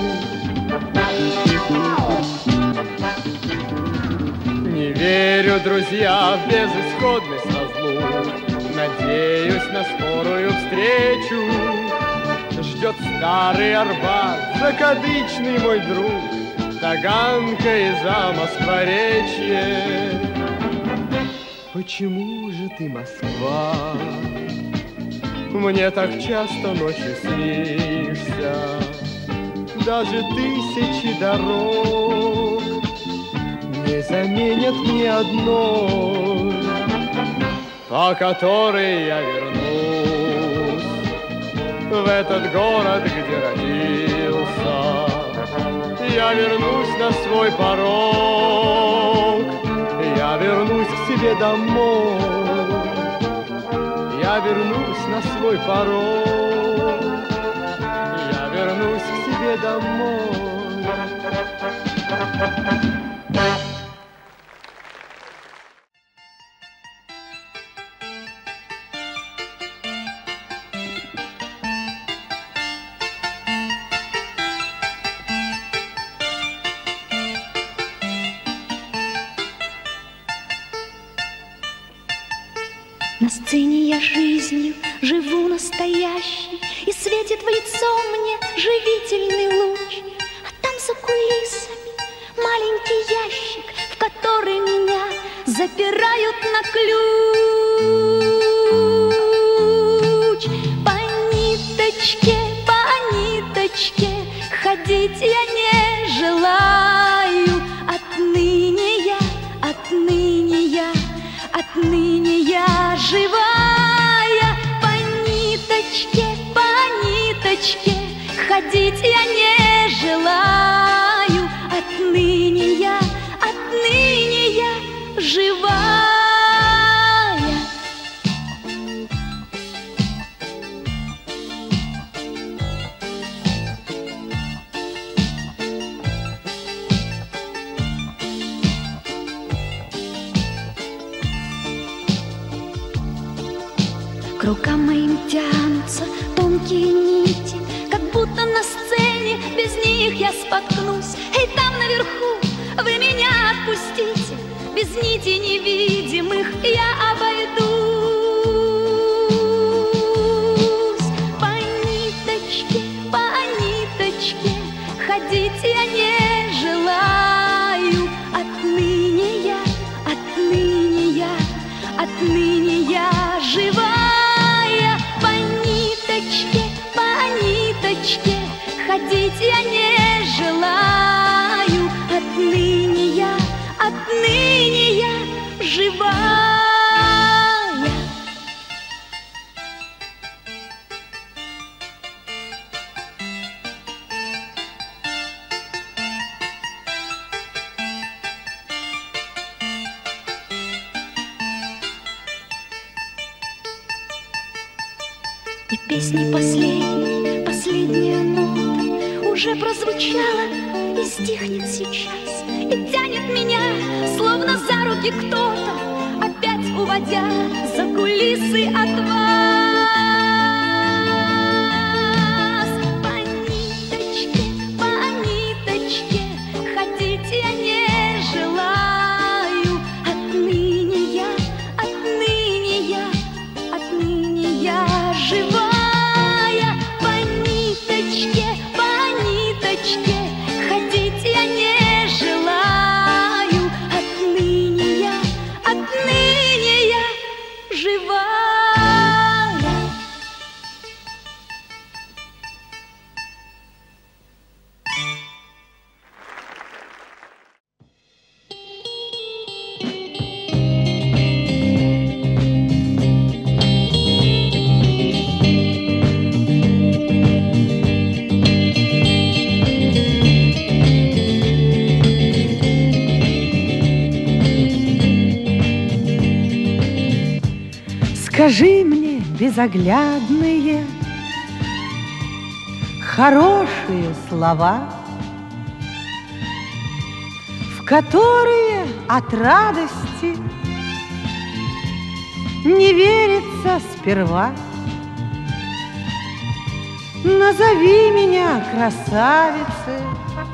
Не верю, друзья, в безысходность разлук, надеюсь на скорую встречу. Ждет старый Арбат, закадычный мой друг, Таганка и Замоскворечье. Почему же ты, Москва, мне так часто ночью снишься? Даже тысячи дорог не заменят ни одной, по которой я вернусь в этот город, где родился. Я вернусь на свой порог, я вернусь к себе домой. Я вернусь на свой порог, я вернусь к себе домой. На сцене я жизнью живу настоящей, и светит в лицо мне живительный луч. А там за кулисами маленький ящик, в который меня запирают на ключ. По ниточке ходить я не желаю. Отныне я живая. По ниточке ходить я не желаю. Отныне я живая. К рукам моим тянутся тонкие нити, как будто на сцене без них я споткнусь. Эй, там наверху вы меня отпустите, без нитей невидимых я обойдусь. По ниточке ходить я не желаю. Отныне я живая. По ниточке ходить я не желаю. Отныне я живая. И песни последняя нота уже прозвучала и стихнет сейчас, и тянет меня, словно за руки кто-то, опять уводя за кулисы от вас. По ниточке ходить я не желаю. Отныне я живая. По ниточке ходить я не желаю. Отныне Скажи мне, безоглядные, хорошие слова, в которые от радости не верится сперва. Назови меня красавицей,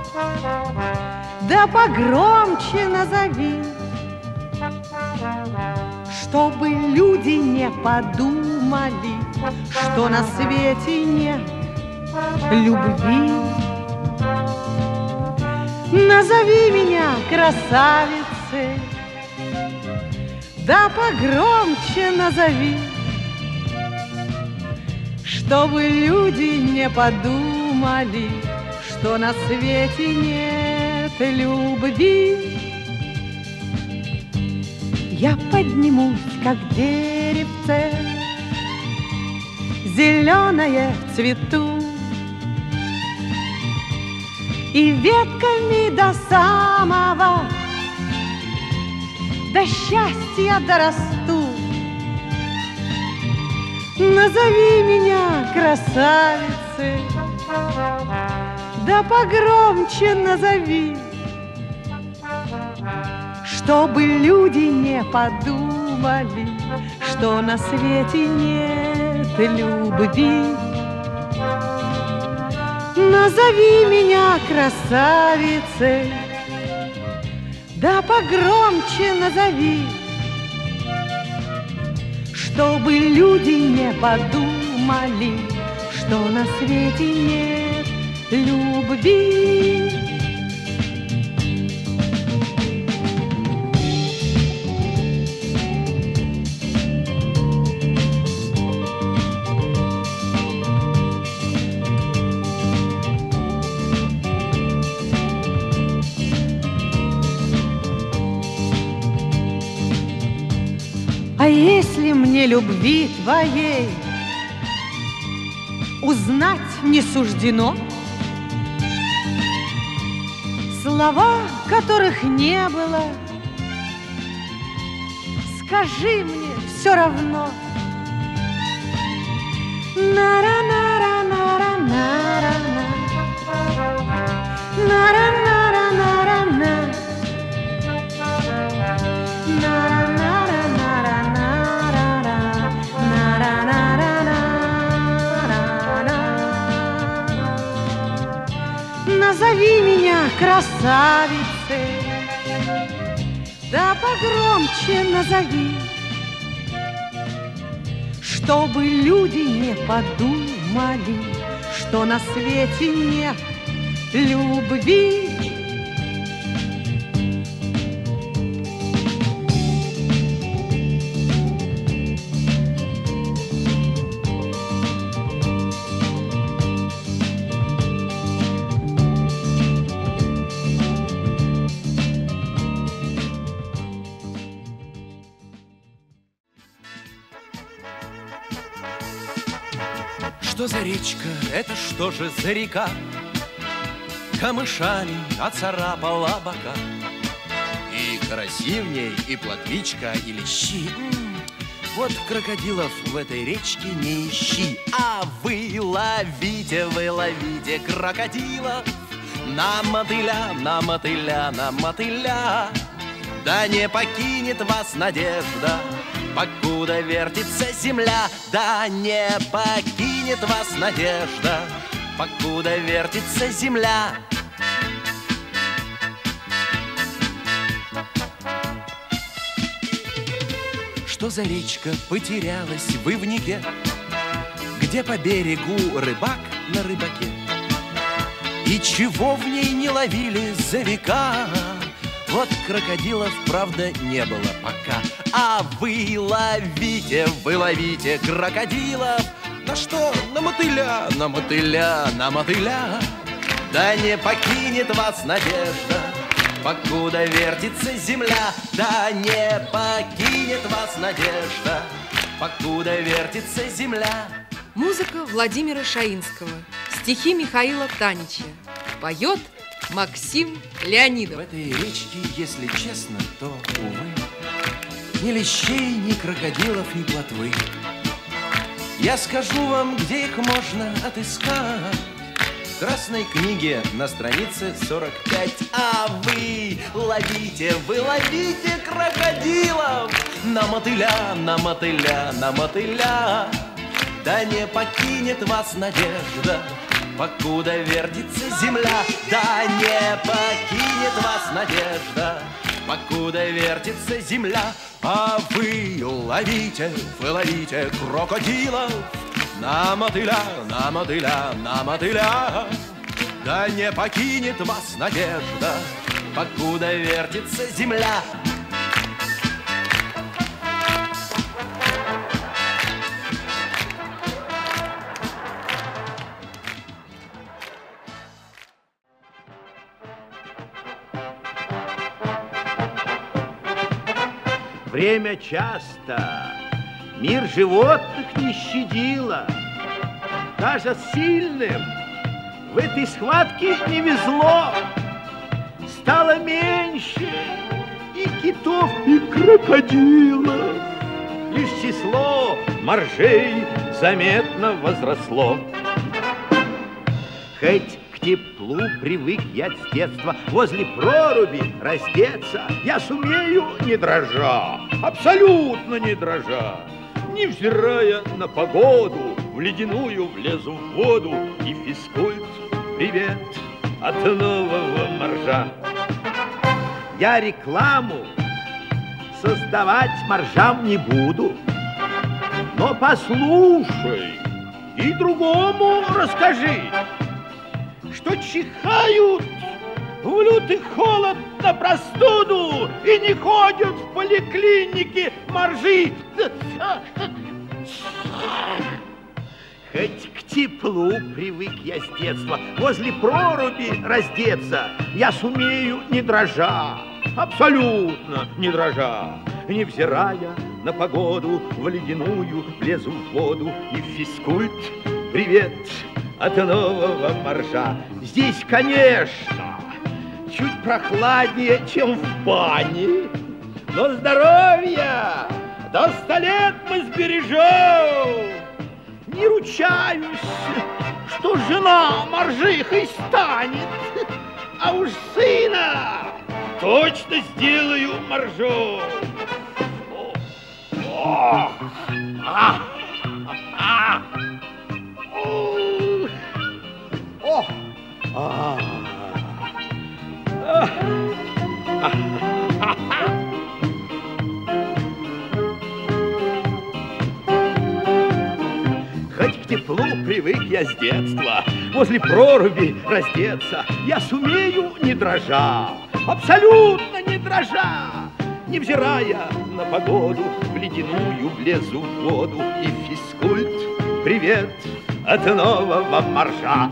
да погромче назови, чтобы люди не подумали, что на свете нет любви. Назови меня красавицей, да погромче назови, чтобы люди не подумали, что на свете нет любви. Я поднимусь, как деревце, зеленое в цвету, и ветками до самого, до счастья дорасту. Назови меня красавицей, да погромче назови, чтобы люди не подумали, что на свете нет любви. Назови меня красавицей, да погромче назови, чтобы люди не подумали, что на свете нет любви. А если мне любви твоей узнать не суждено, слова, которых не было, скажи мне все равно. На-ра-на-ра-на-ра-на-ра-на, на-ра-на-ра-на-ра-на, на-ра-на. Назови меня красавицей, да погромче назови, чтобы люди не подумали, что на свете нет любви. Что за речка, это что же за река? Камышами оцарапала бока. И караси в ней, и плотвичка, и лещи. Вот крокодилов в этой речке не ищи. А вы ловите крокодилов. На мотыля, на мотыля, на мотыля. Да не покинет вас надежда, покуда вертится земля. Да не покинет вас надежда, покуда вертится земля. Что за речка потерялась в ивнике, где по берегу рыбак на рыбаке? И чего в ней не ловили за века? Вот крокодилов, правда, не было пока. А вы ловите крокодилов. На что? На мотыля, на мотыля, на мотыля. Да не покинет вас надежда, покуда вертится земля. Да не покинет вас надежда, покуда вертится земля. Музыка Владимира Шаинского, стихи Михаила Танича. Поет Максим Леонидов. В этой речке, если честно, то, увы, ни лещей, ни крокодилов, ни плотвы. Я скажу вам, где их можно отыскать. В красной книге на странице 45. А вы ловите крокодилов на мотыля, на мотыля, на мотыля. Да не покинет вас надежда, покуда вертится земля. Да не покинет вас надежда, покуда вертится земля. А вы ловите крокодилов на мотыля, на мотыля, на мотыля. Да не покинет вас надежда, покуда вертится земля. Время часто мир животных не щадило. Даже сильным в этой схватке не везло. Стало меньше и китов, и крокодилов. Лишь число моржей заметно возросло. Хоть к теплу привык я с детства, возле проруби раздеться я сумею, не дрожа, абсолютно не дрожа. Невзирая на погоду, в ледяную влезу в воду, и физкульт привет от нового моржа. Я рекламу создавать моржам не буду, но послушай и другому расскажи, что чихают в лютый холод на простуду и не ходят в поликлинике моржи. Хоть к теплу привык я с детства, возле проруби раздеться я сумею, не дрожа, абсолютно не дрожа. Невзирая на погоду, в ледяную лезу в воду, и физкульт привет от нового моржа. Здесь, конечно, чуть прохладнее, чем в бане, но здоровье до 100 лет мы сбережем. Не ручаюсь, что жена моржихой станет, а уж сына точно сделаю моржом. Ох! Хоть к теплу привык я с детства, возле проруби раздеться я сумею, не дрожа, абсолютно не дрожа. Невзирая на погоду, в ледяную влезу в воду, и физкульт привет от нового моржа.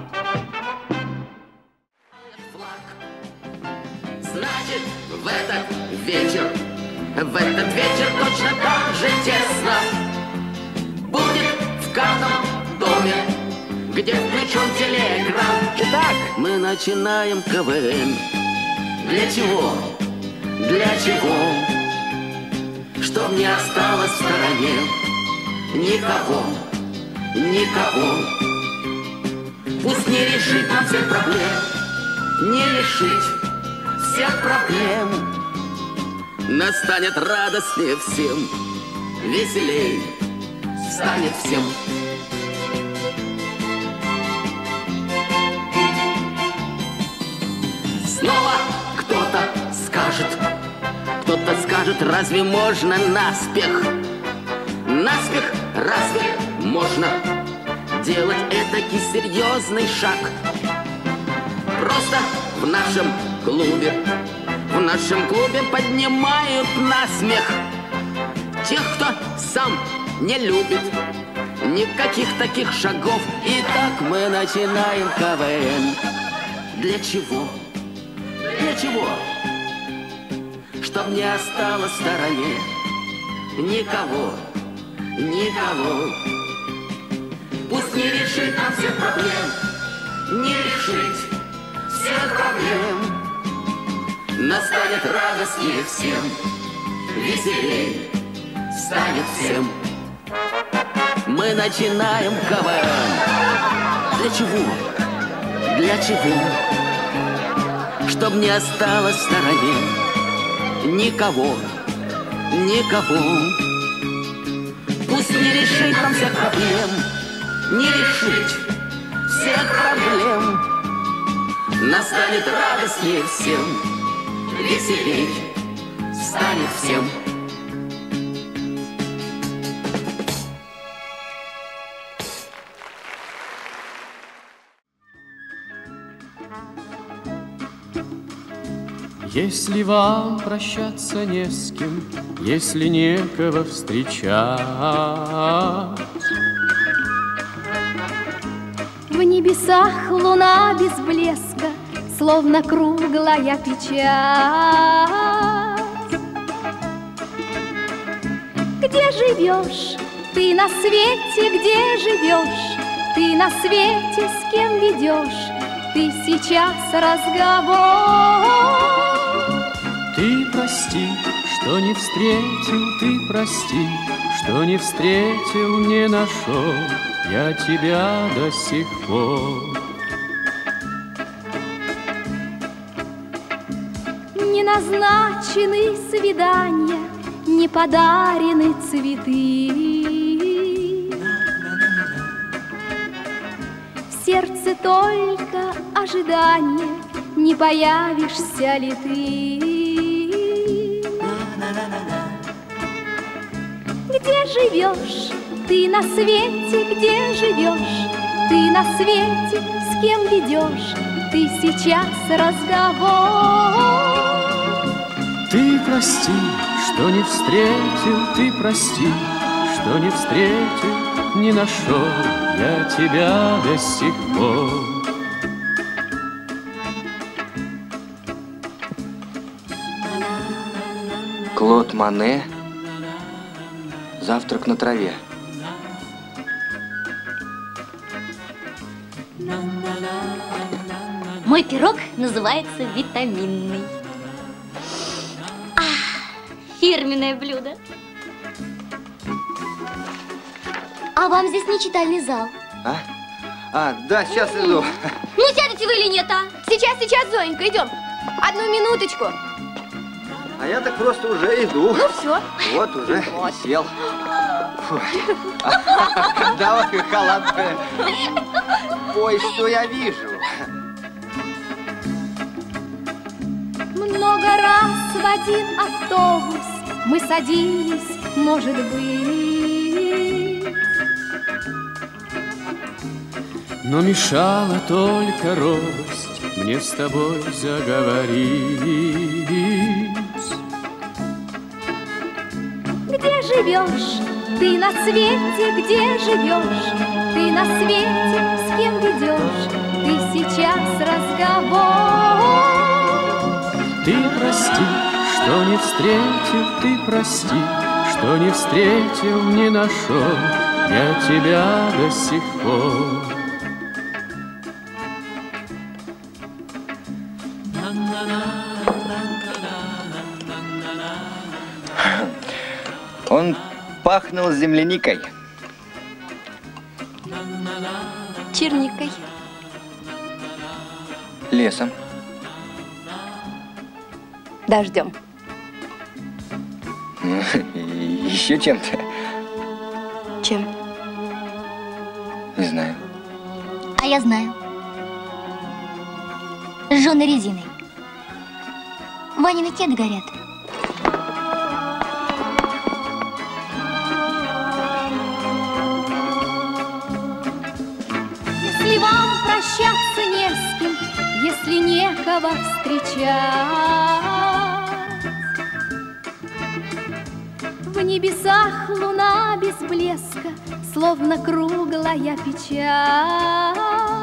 Значит, в этот вечер точно так же тесно будет в каждом доме, где включен телеграм. Итак, мы начинаем КВН. Для чего? Для чего? Чтоб не осталось в стороне никого, никого. Пусть не решит нам всех проблем, не решить всех проблем. Настанет радостнее всем, веселей станет всем. Снова кто-то скажет, разве можно наспех? Наспех разве можно делать этакий серьезный шаг? Просто в нашем клубе поднимают насмех тех, кто сам не любит никаких таких шагов. Итак, мы начинаем КВН. Для чего? Для чего? Чтоб не осталось в стороне никого, никого. Пусть не решит нам всех проблем, не решить всех проблем. Настанет радостнее всем, веселей станет всем. мы начинаем КВН. Для чего? Для чего? Чтоб не осталось в стороне никого, никого. Пусть не решит нам всех проблем, не решить всех проблем. Настанет радостнее всем, веселей станет всем. Если вам прощаться не с кем, если некого встречать, в небесах луна без блеска, словно круглая печать. Где живешь ты на свете, где живешь ты на свете, с кем ведешь ты сейчас разговор? Ты прости, что не встретил, ты прости, что не встретил, не нашел я тебя до сих пор. Не назначены свидания, не подарены цветы. В сердце только ожидание, не появишься ли ты? Где живешь ты на свете, где живешь ты на свете, с кем ведешь ты сейчас разговор? Ты прости, что не встретил, ты прости, что не встретил, не нашел я тебя до сих пор. Клод Моне. Завтрак на траве. Мой пирог называется витаминный. Фирменное блюдо. А вам здесь не читальный зал? Да, сейчас иду. Ну, сядете вы или нет, а? Сейчас, Зоенька, идем. Одну минуточку. А я так просто уже иду. Ну, все. Вот уже сел. Давай халат. Ой, что я вижу. Много раз в один автобус мы садились, может быть. Но мешала только робость мне с тобой заговорить. Где живешь ты на свете, где живешь ты на свете, с кем ведешь ты сейчас разговор? Ты прости, что не встретил, ты прости, что не встретил, не нашел я тебя до сих пор. Он пахнул земляникой. Черникой. Лесом. Дождем. Еще чем-то. Чем? Не знаю. А я знаю. Жженой резиной. Ванины кеды горят. Если вам прощаться не с кем, если некого встречать, в небесах луна без блеска, словно круглая печать.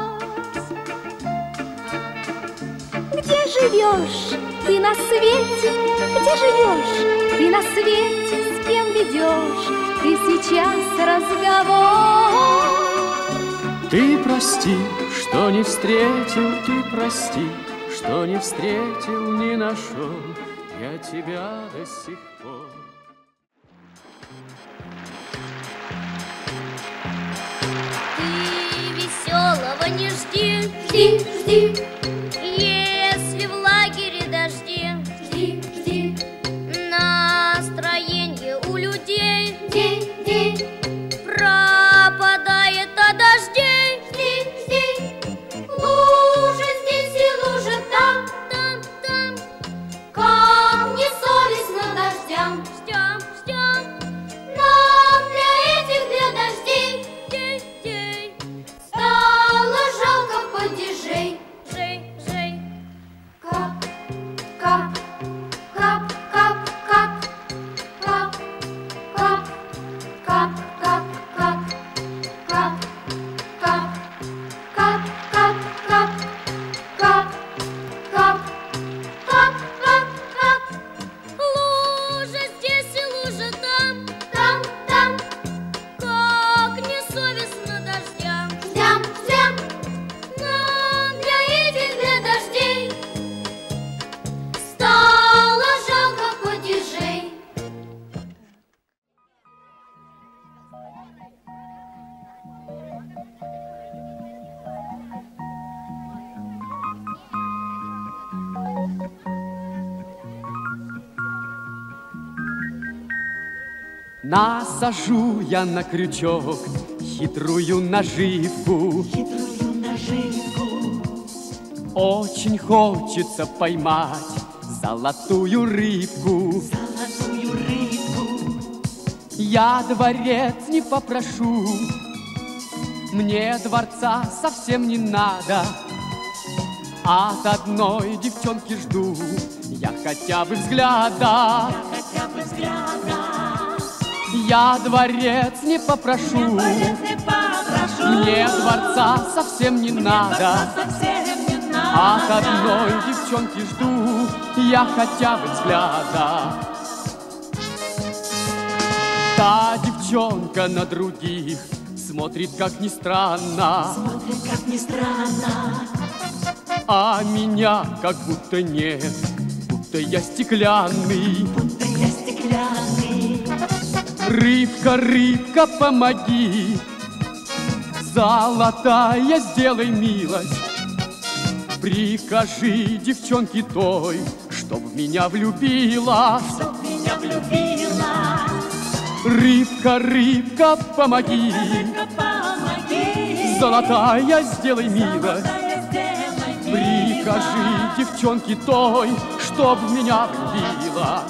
Где живешь ты на свете, где живешь ты на свете, с кем ведешь ты сейчас разговор? Ты прости, что не встретил, ты прости, что не встретил, не нашел я тебя до сих пор. веселого не жди, жди, жди. Если в лагере дожди, жди, жди. Настроение у людей день, день пропадает от дождей. Жди, жди. Лужа здесь и лужа там, там, там. Как несовестно дождям. Ждем, ждем. Нам для этих, для дождей день. Стало жалко падежей. Жей, жей. Кап, кап, кап, кап, кап, кап, кап, кап, кап, кап, кап, кап, кап, кап, кап, кап, кап, кап, кап, кап. Лужа здесь и лужа там, там, там. Как несовестно дождям. Ждем, ждем. Нам для этих, для дождей стало жалко падежей. Насажу я на крючок хитрую наживку. Очень хочется поймать золотую рыбку. Я дворец не попрошу, мне дворца совсем не надо. От одной девчонки жду я хотя бы взгляда. Я дворец не попрошу, мне дворца совсем не надо. От одной девчонки жду я хотя бы взгляда. Та девчонка на других смотрит, как ни странно, а меня как будто нет, будто я стеклянный. Рыбка, рыбка, помоги, золотая, сделай милость. Прикажи девчонке той, чтоб в меня влюбилась. Рыбка, рыбка, помоги, золотая, сделай милость. Прикажи девчонке той, чтоб в меня влюбилась.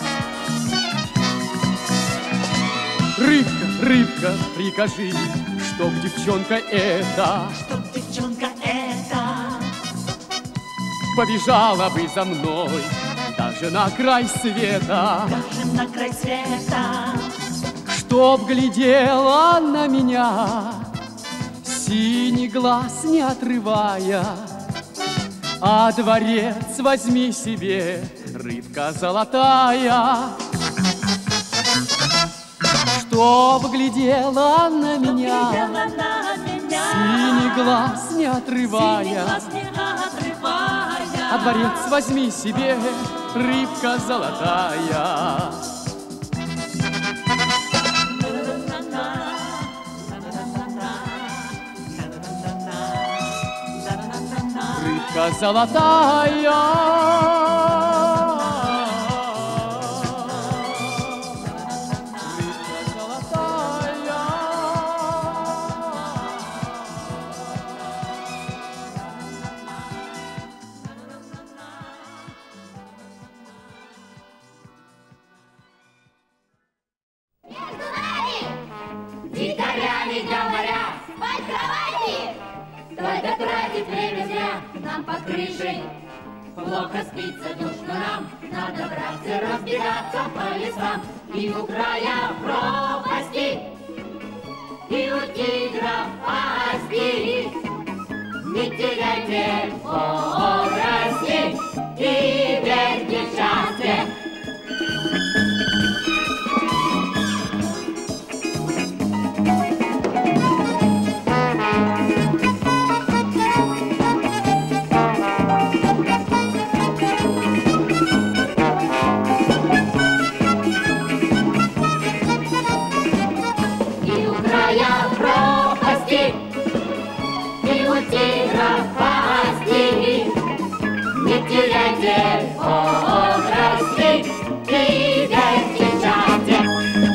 Рыбка, рыбка, прикажи, чтоб девчонка эта побежала бы за мной даже на край света, чтоб глядела на меня, синий глаз не отрывая. А дворец возьми себе, рыбка золотая, чтоб глядела на меня, синий глаз не отрывая. А дворец возьми себе, рыбка золотая. Рыбка золотая. Только тратить время зря нам под крышей. Плохо спится, душно нам, надо, братцы, разбегаться по лесам. И у края пропасти, и у тигра пасти. Не теряйте бодрости и верьте в счастье. Не теряйте бодрости и верьте в счастье.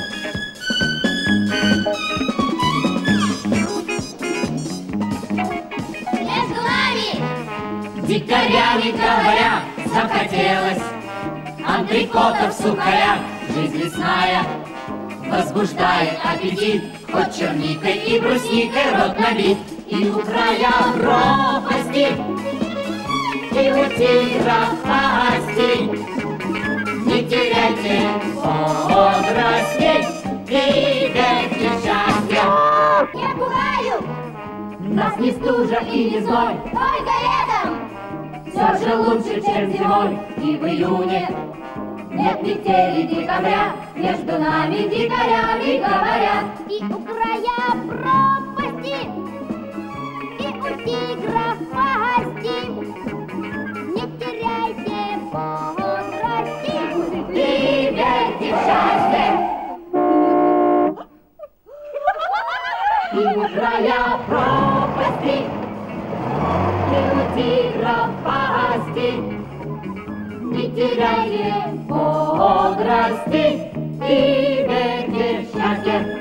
Между нами, дикарями говоря, захотелось антрикотов, сухаря. Жизнь лесная возбуждает аппетит, хоть черникой и брусникой рот набит. И у края пропасти, и у тигра пасти. Не теряйте бодрости и верьте в счастье. Я пугаю, нас не стужа и не зной, только летом все же лучше, чем зимой. И в июне нет метели декабря, между нами дикарями говорят. И у края пропасти, и у тигра пасти. Не теряйте бодрости и верьте в счастье. И у края пропасти, и у тигра пасти. Не теряйте бодрости и верьте в счастье.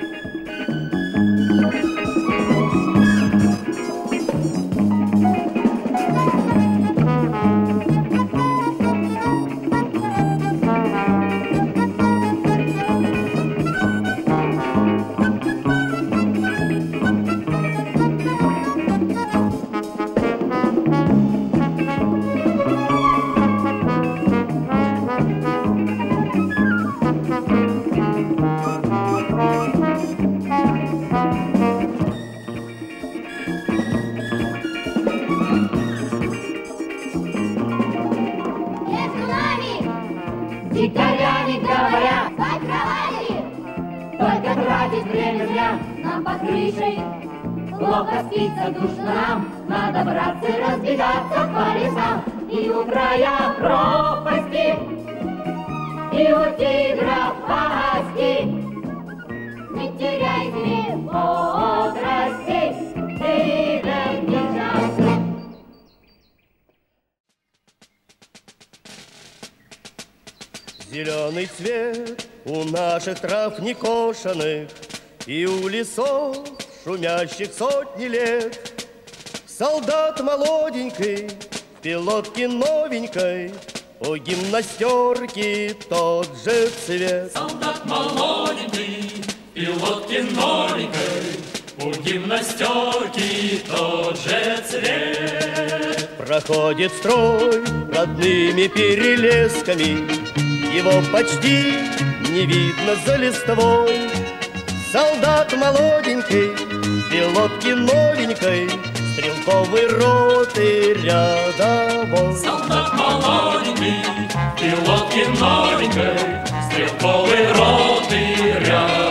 Дикарями говорят, спать кровати, только тратить время зря. Нам под крышей плохо спится, душно нам. Надо браться и разбегаться по лесам. И у края пропасти, и у тигра пасти. Не теряйте бодрости и верьте в счастье. Зеленый цвет у наших трав некошенных и у лесов, шумящих сотни лет. Солдат молоденький, в пилотке новенькой, у гимнастерки тот же цвет. Солдат молоденький, в пилотке новенькой, у гимнастерки тот же цвет. Проходит строй родными перелесками, его почти не видно за листвой. Солдат молоденький, в пилотке новенькой, стрелковой роты рядовой. Солдат молоденький, в пилотке новенькой, стрелковой роты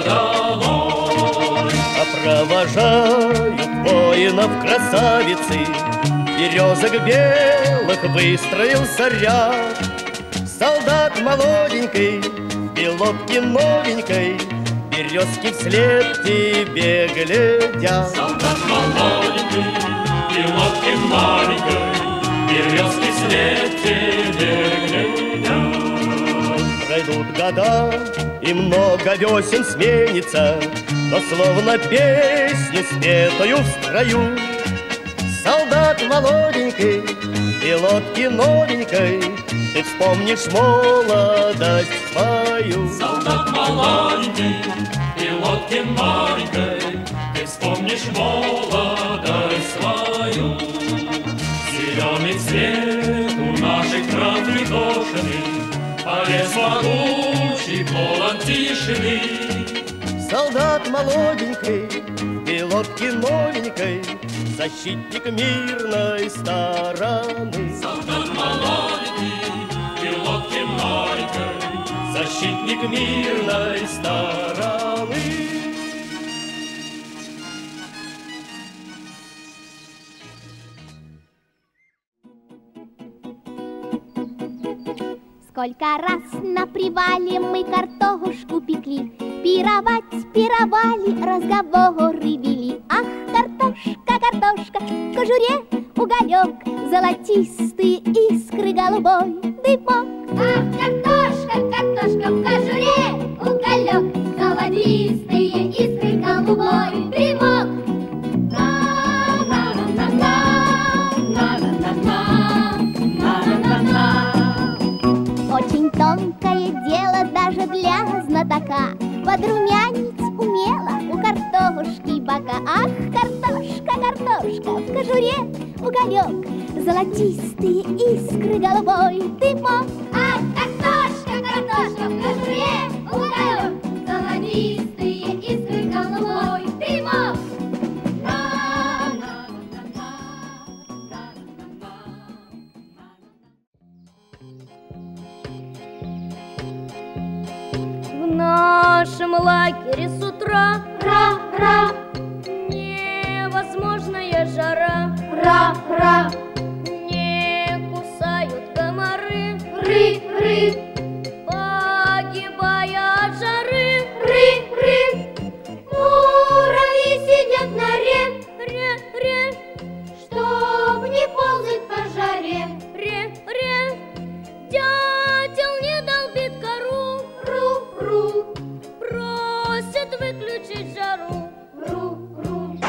рядовой. А провожают воинов красавицы, березок белых выстроился ряд. Солдат молоденький, в пилотке новенькой, березки вслед тебе глядят. Солдат молоденький, в пилотке новенькой, березки вслед тебе глядят. Пройдут года, и много весен сменится, но словно песню спетую в строю. Солдат молоденький, в пилотке новенькой, ты вспомнишь молодость свою. Солдат молоденький, в пилотке новенькой, ты вспомнишь молодость свою. Зеленый цвет у наших трав некошенный, а лес могучий, полон тишины. Солдат молоденький, в пилотке новенькой, защитник мирной стороны. Солдат молоденький, в пилотке новенькой, защитник мирной стороны. Сколько раз на привале мы картошку пекли, пировать пировали, разговоры вели. Ах, картошка, картошка, в кожуре уголек, золотистые искры голубой дымок. Ах, картошка, картошка в кожуре, уголек, золотистые искры, голубой дымок. Очень тонкое дело даже для знатока подрумянить умело у картошки бока. Ах, картошка, картошка в кожуре, уголек, золотистые искры, голубой дымок. Ах, картошка, картошка в кожуре, уголек, золотистые искры, голубой дымок. В нашем лагере с утра ра-ра, невозможная жара, ра-ра, не кусают комары, ры-ры, погибая от жары, ры-ры. Муравьи сидят на ре-ре, чтоб не ползать по жаре, ре-ре. Дятел не долбит кору, ру-ру, просит выключить жару, ру-ру.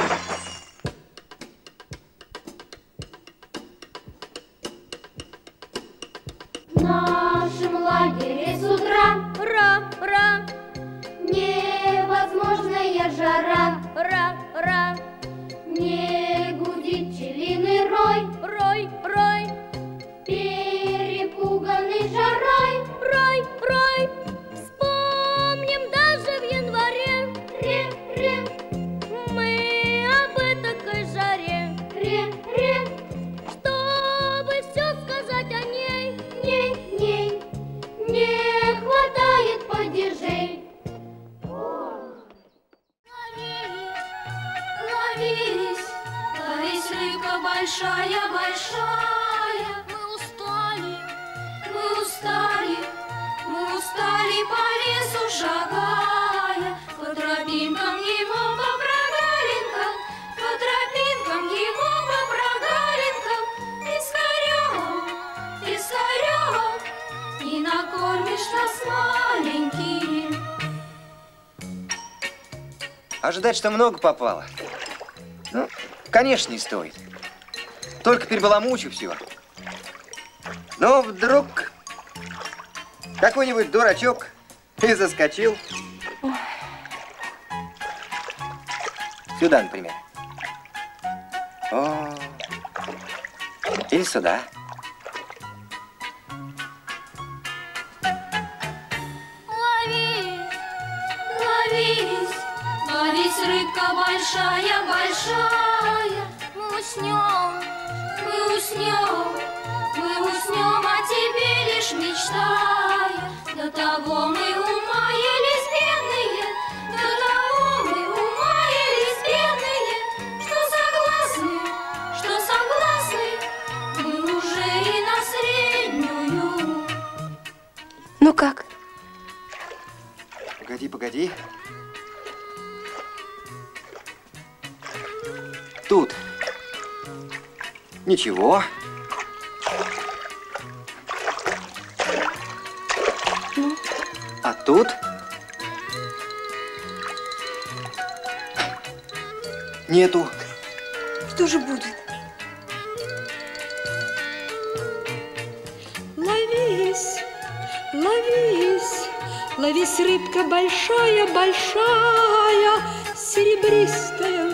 В нашем лагере с утра ра-ра, невозможная жара, ра-ра, не гудит пчелиный рой, рой, перепуганный жарой, рой. Вспомним даже в январе, ре-ре, мы об этакой жаре, ре-ре, чтобы все сказать о ней, ней, не хватает падежей. Ловись, ловись, рыбка большая, большая. Мы устали по лесу шагая, по тропинкам его, по прогалинкам, по тропинкам его, по прогалинкам. Искорёк, не накормишь нас маленьким. Ожидать, что много попало? Ну, конечно, не стоит. Только перебаламучу все. Но вдруг какой-нибудь дурачок и заскочил. Сюда, например. О, или сюда. Ловись, рыбка большая, большая. Мы уснем, о тебе лишь мечтая. До того мы умаялись бедные, до того мы умаялись бедные, что согласны, мы уже и на среднюю. Ну как? Погоди. Тут. Ничего. А тут? Нету. Что же будет? Ловись, ловись, рыбка большая, большая, серебристая,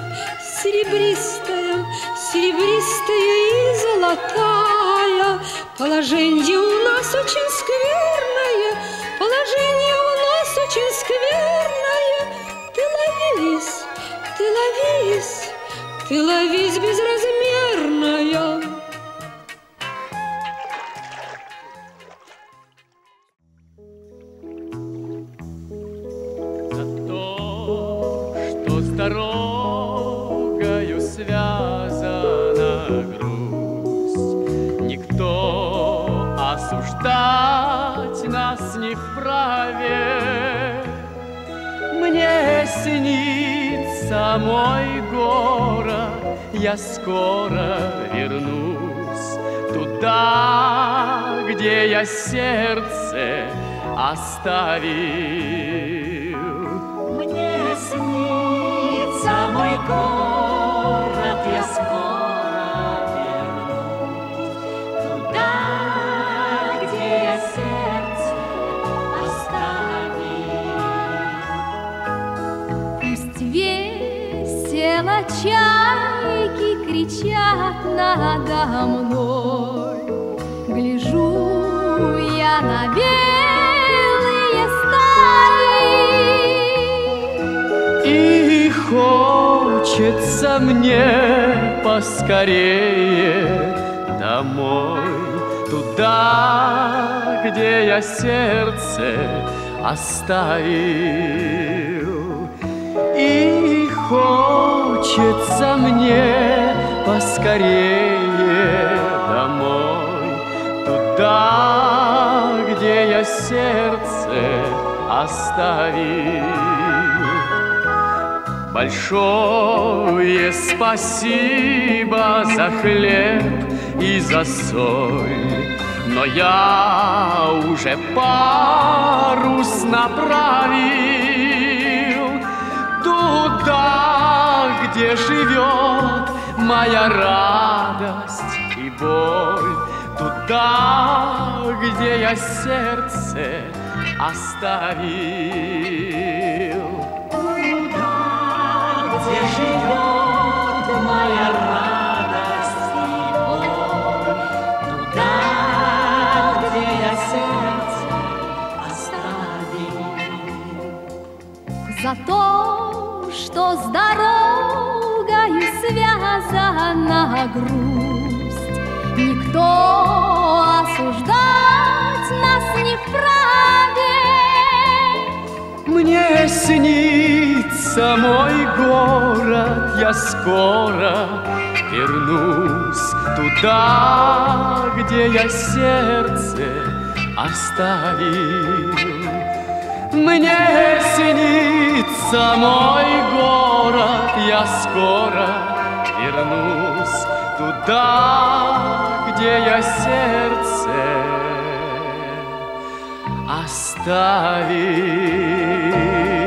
и золотая. Положение у нас очень скверное, положение у нас очень скверное. Ты ловись, безразмерная. Что с дорогою связана грусть, никто осуждать нас не вправе. Мне снится мой город, я скоро вернусь туда, где я сердце оставил. Мне снится мой город, я скоро вернусь туда, где я сердце оставил. Пусть весело чайки кричат надо мной, гляжу я на белые стаи. И хочется мне поскорее домой, туда, где я сердце оставил. И хочется мне поскорее домой, туда, где я сердце оставил. Большое спасибо за хлеб и за соль, но я уже парус направил туда, где живет моя радость и боль, туда, где я сердце оставил. Где живет моя радость и боль, туда, где я сердце оставил. За то, что с дорогою связана грусть, никто осуждать нас не вправе. Мне снится мой город, я скоро вернусь туда, где я сердце оставил. Мне снится мой город, я скоро вернусь туда, где я сердце оставил.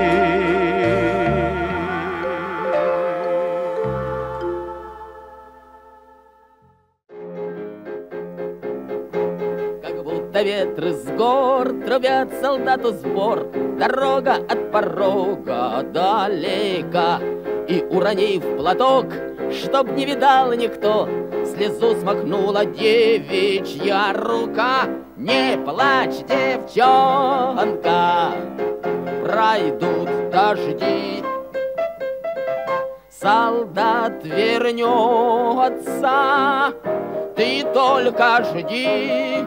Ветры с гор трубят солдату сбор, дорога от порога далека. И, уронив платок, чтоб не видал никто, слезу смахнула девичья рука. Не плачь, девчонка, пройдут дожди, солдат вернется, ты только жди.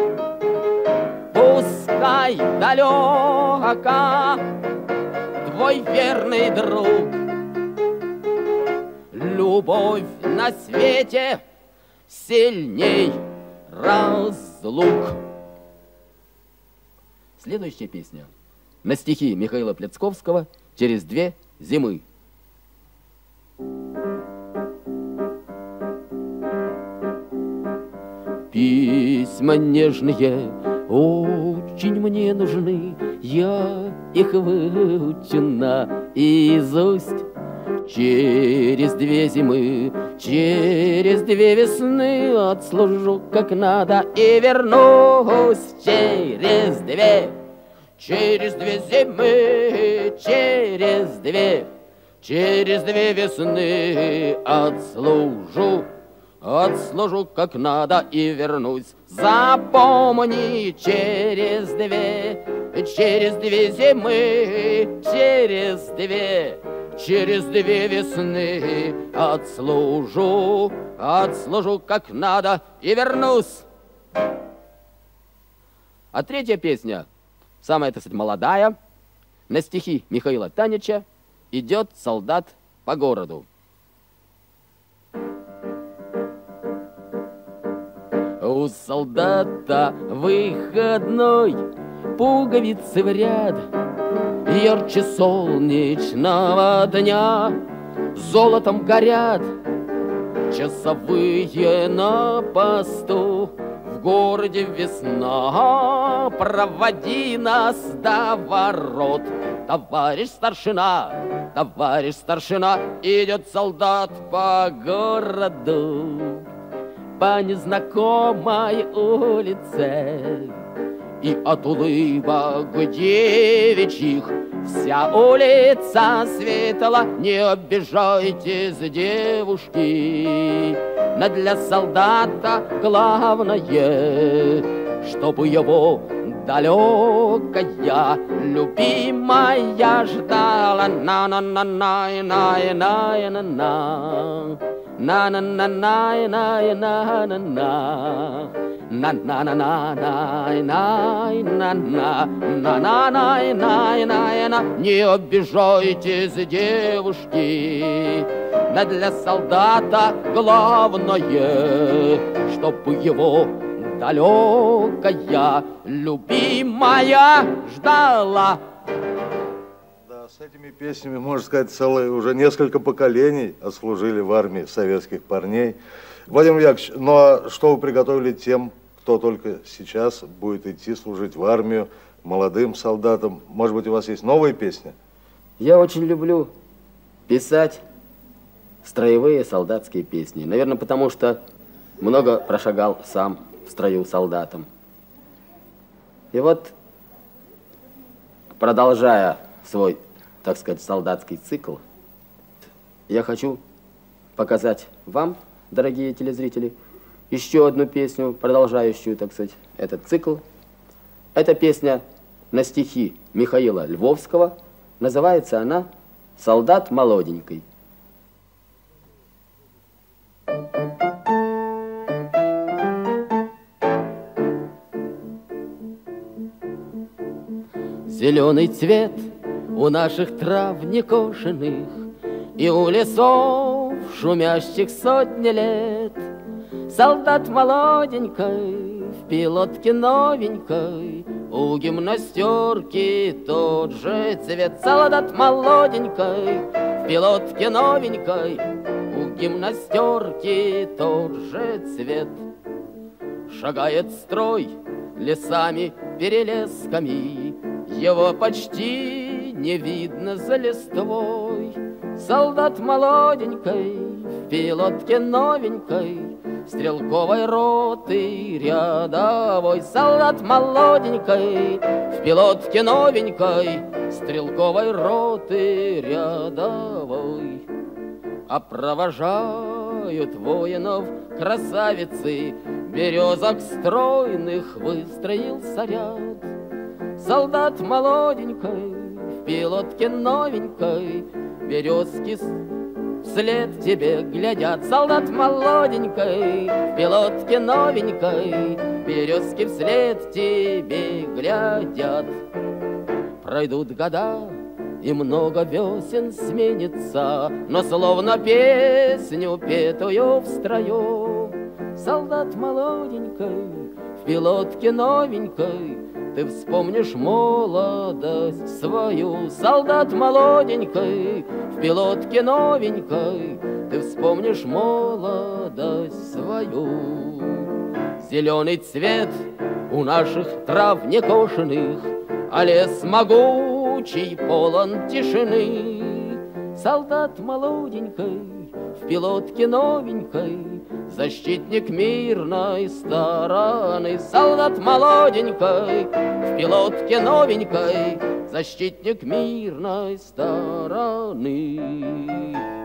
Пускай далеко твой верный друг, любовь на свете сильней разлук. Следующая песня на стихи Михаила Плецковского «Через две зимы». Письма нежные очень мне нужны, я их выучу наизусть. Через две зимы, через две весны отслужу как надо и вернусь. Через две зимы, через две весны отслужу как надо и вернусь. Запомни, через две зимы, через две весны отслужу как надо и вернусь. А третья песня, самая, так сказать, молодая, на стихи Михаила Танича «Идет солдат по городу». У солдата выходной, пуговицы в ряд, ярче солнечного дня, золотом горят часовые на посту. В в городе весна, проводи нас до ворот. Товарищ старшина, идет солдат по городу, по незнакомой улице. И от улыбок девичьих вся улица светла. Не обижайтесь, девушки, но для солдата главное, чтобы его далекая любимая ждала. На-на-на-на-на-на-на-на, на-на-на-на-на-на-на. На-на-на-на-на-на-на-на-на-на-на-на. Не обижайтесь, девушки, но для солдата главное, чтобы его далекая любимая ждала. Да, с этими песнями, можно сказать, целые уже несколько поколений отслужили в армии советских парней. Владимир Яковлевич, ну а что вы приготовили тем, кто только сейчас будет идти служить в армию, молодым солдатам? Может быть, у вас есть новые песни? Я очень люблю писать строевые солдатские песни. Наверное, потому что много прошагал сам в строю солдатом. И вот, продолжая свой, так сказать, солдатский цикл, я хочу показать вам, дорогие телезрители, еще одну песню, продолжающую, так сказать, этот цикл. Эта песня на стихи Михаила Львовского. Называется она «Солдат молоденький». Зеленый цвет у наших трав некошенных и у лесов, шумящих сотни лет. Солдат молоденькой, в пилотке новенькой, у гимнастерки тот же цвет. Солдат молоденькой, в пилотке новенькой, у гимнастерки тот же цвет. Шагает строй лесами, перелесками, его почти не видно за листвой. Солдат молоденькой, в пилотке новенькой, стрелковой роты рядовой. Солдат молоденькой, в пилотке новенькой, стрелковой роты рядовой. А провожают воинов красавицы, березок стройных выстроился ряд. Солдат молоденькой, в пилотке новенькой, березки вслед тебе глядят. Солдат молоденькой, в пилотке новенькой, березки вслед тебе глядят. Пройдут года, и много весен сменится, но словно песню петую в строю. Солдат молоденькой, в пилотке новенькой, ты вспомнишь молодость свою. Солдат молоденькой, в пилотке новенькой, ты вспомнишь молодость свою. Зеленый цвет у наших трав некошенных, а лес могучий полон тишины. Солдат молоденькой, в пилотке новенькой, защитник мирной стороны. Солдат молоденькой, в пилотке новенькой, защитник мирной стороны.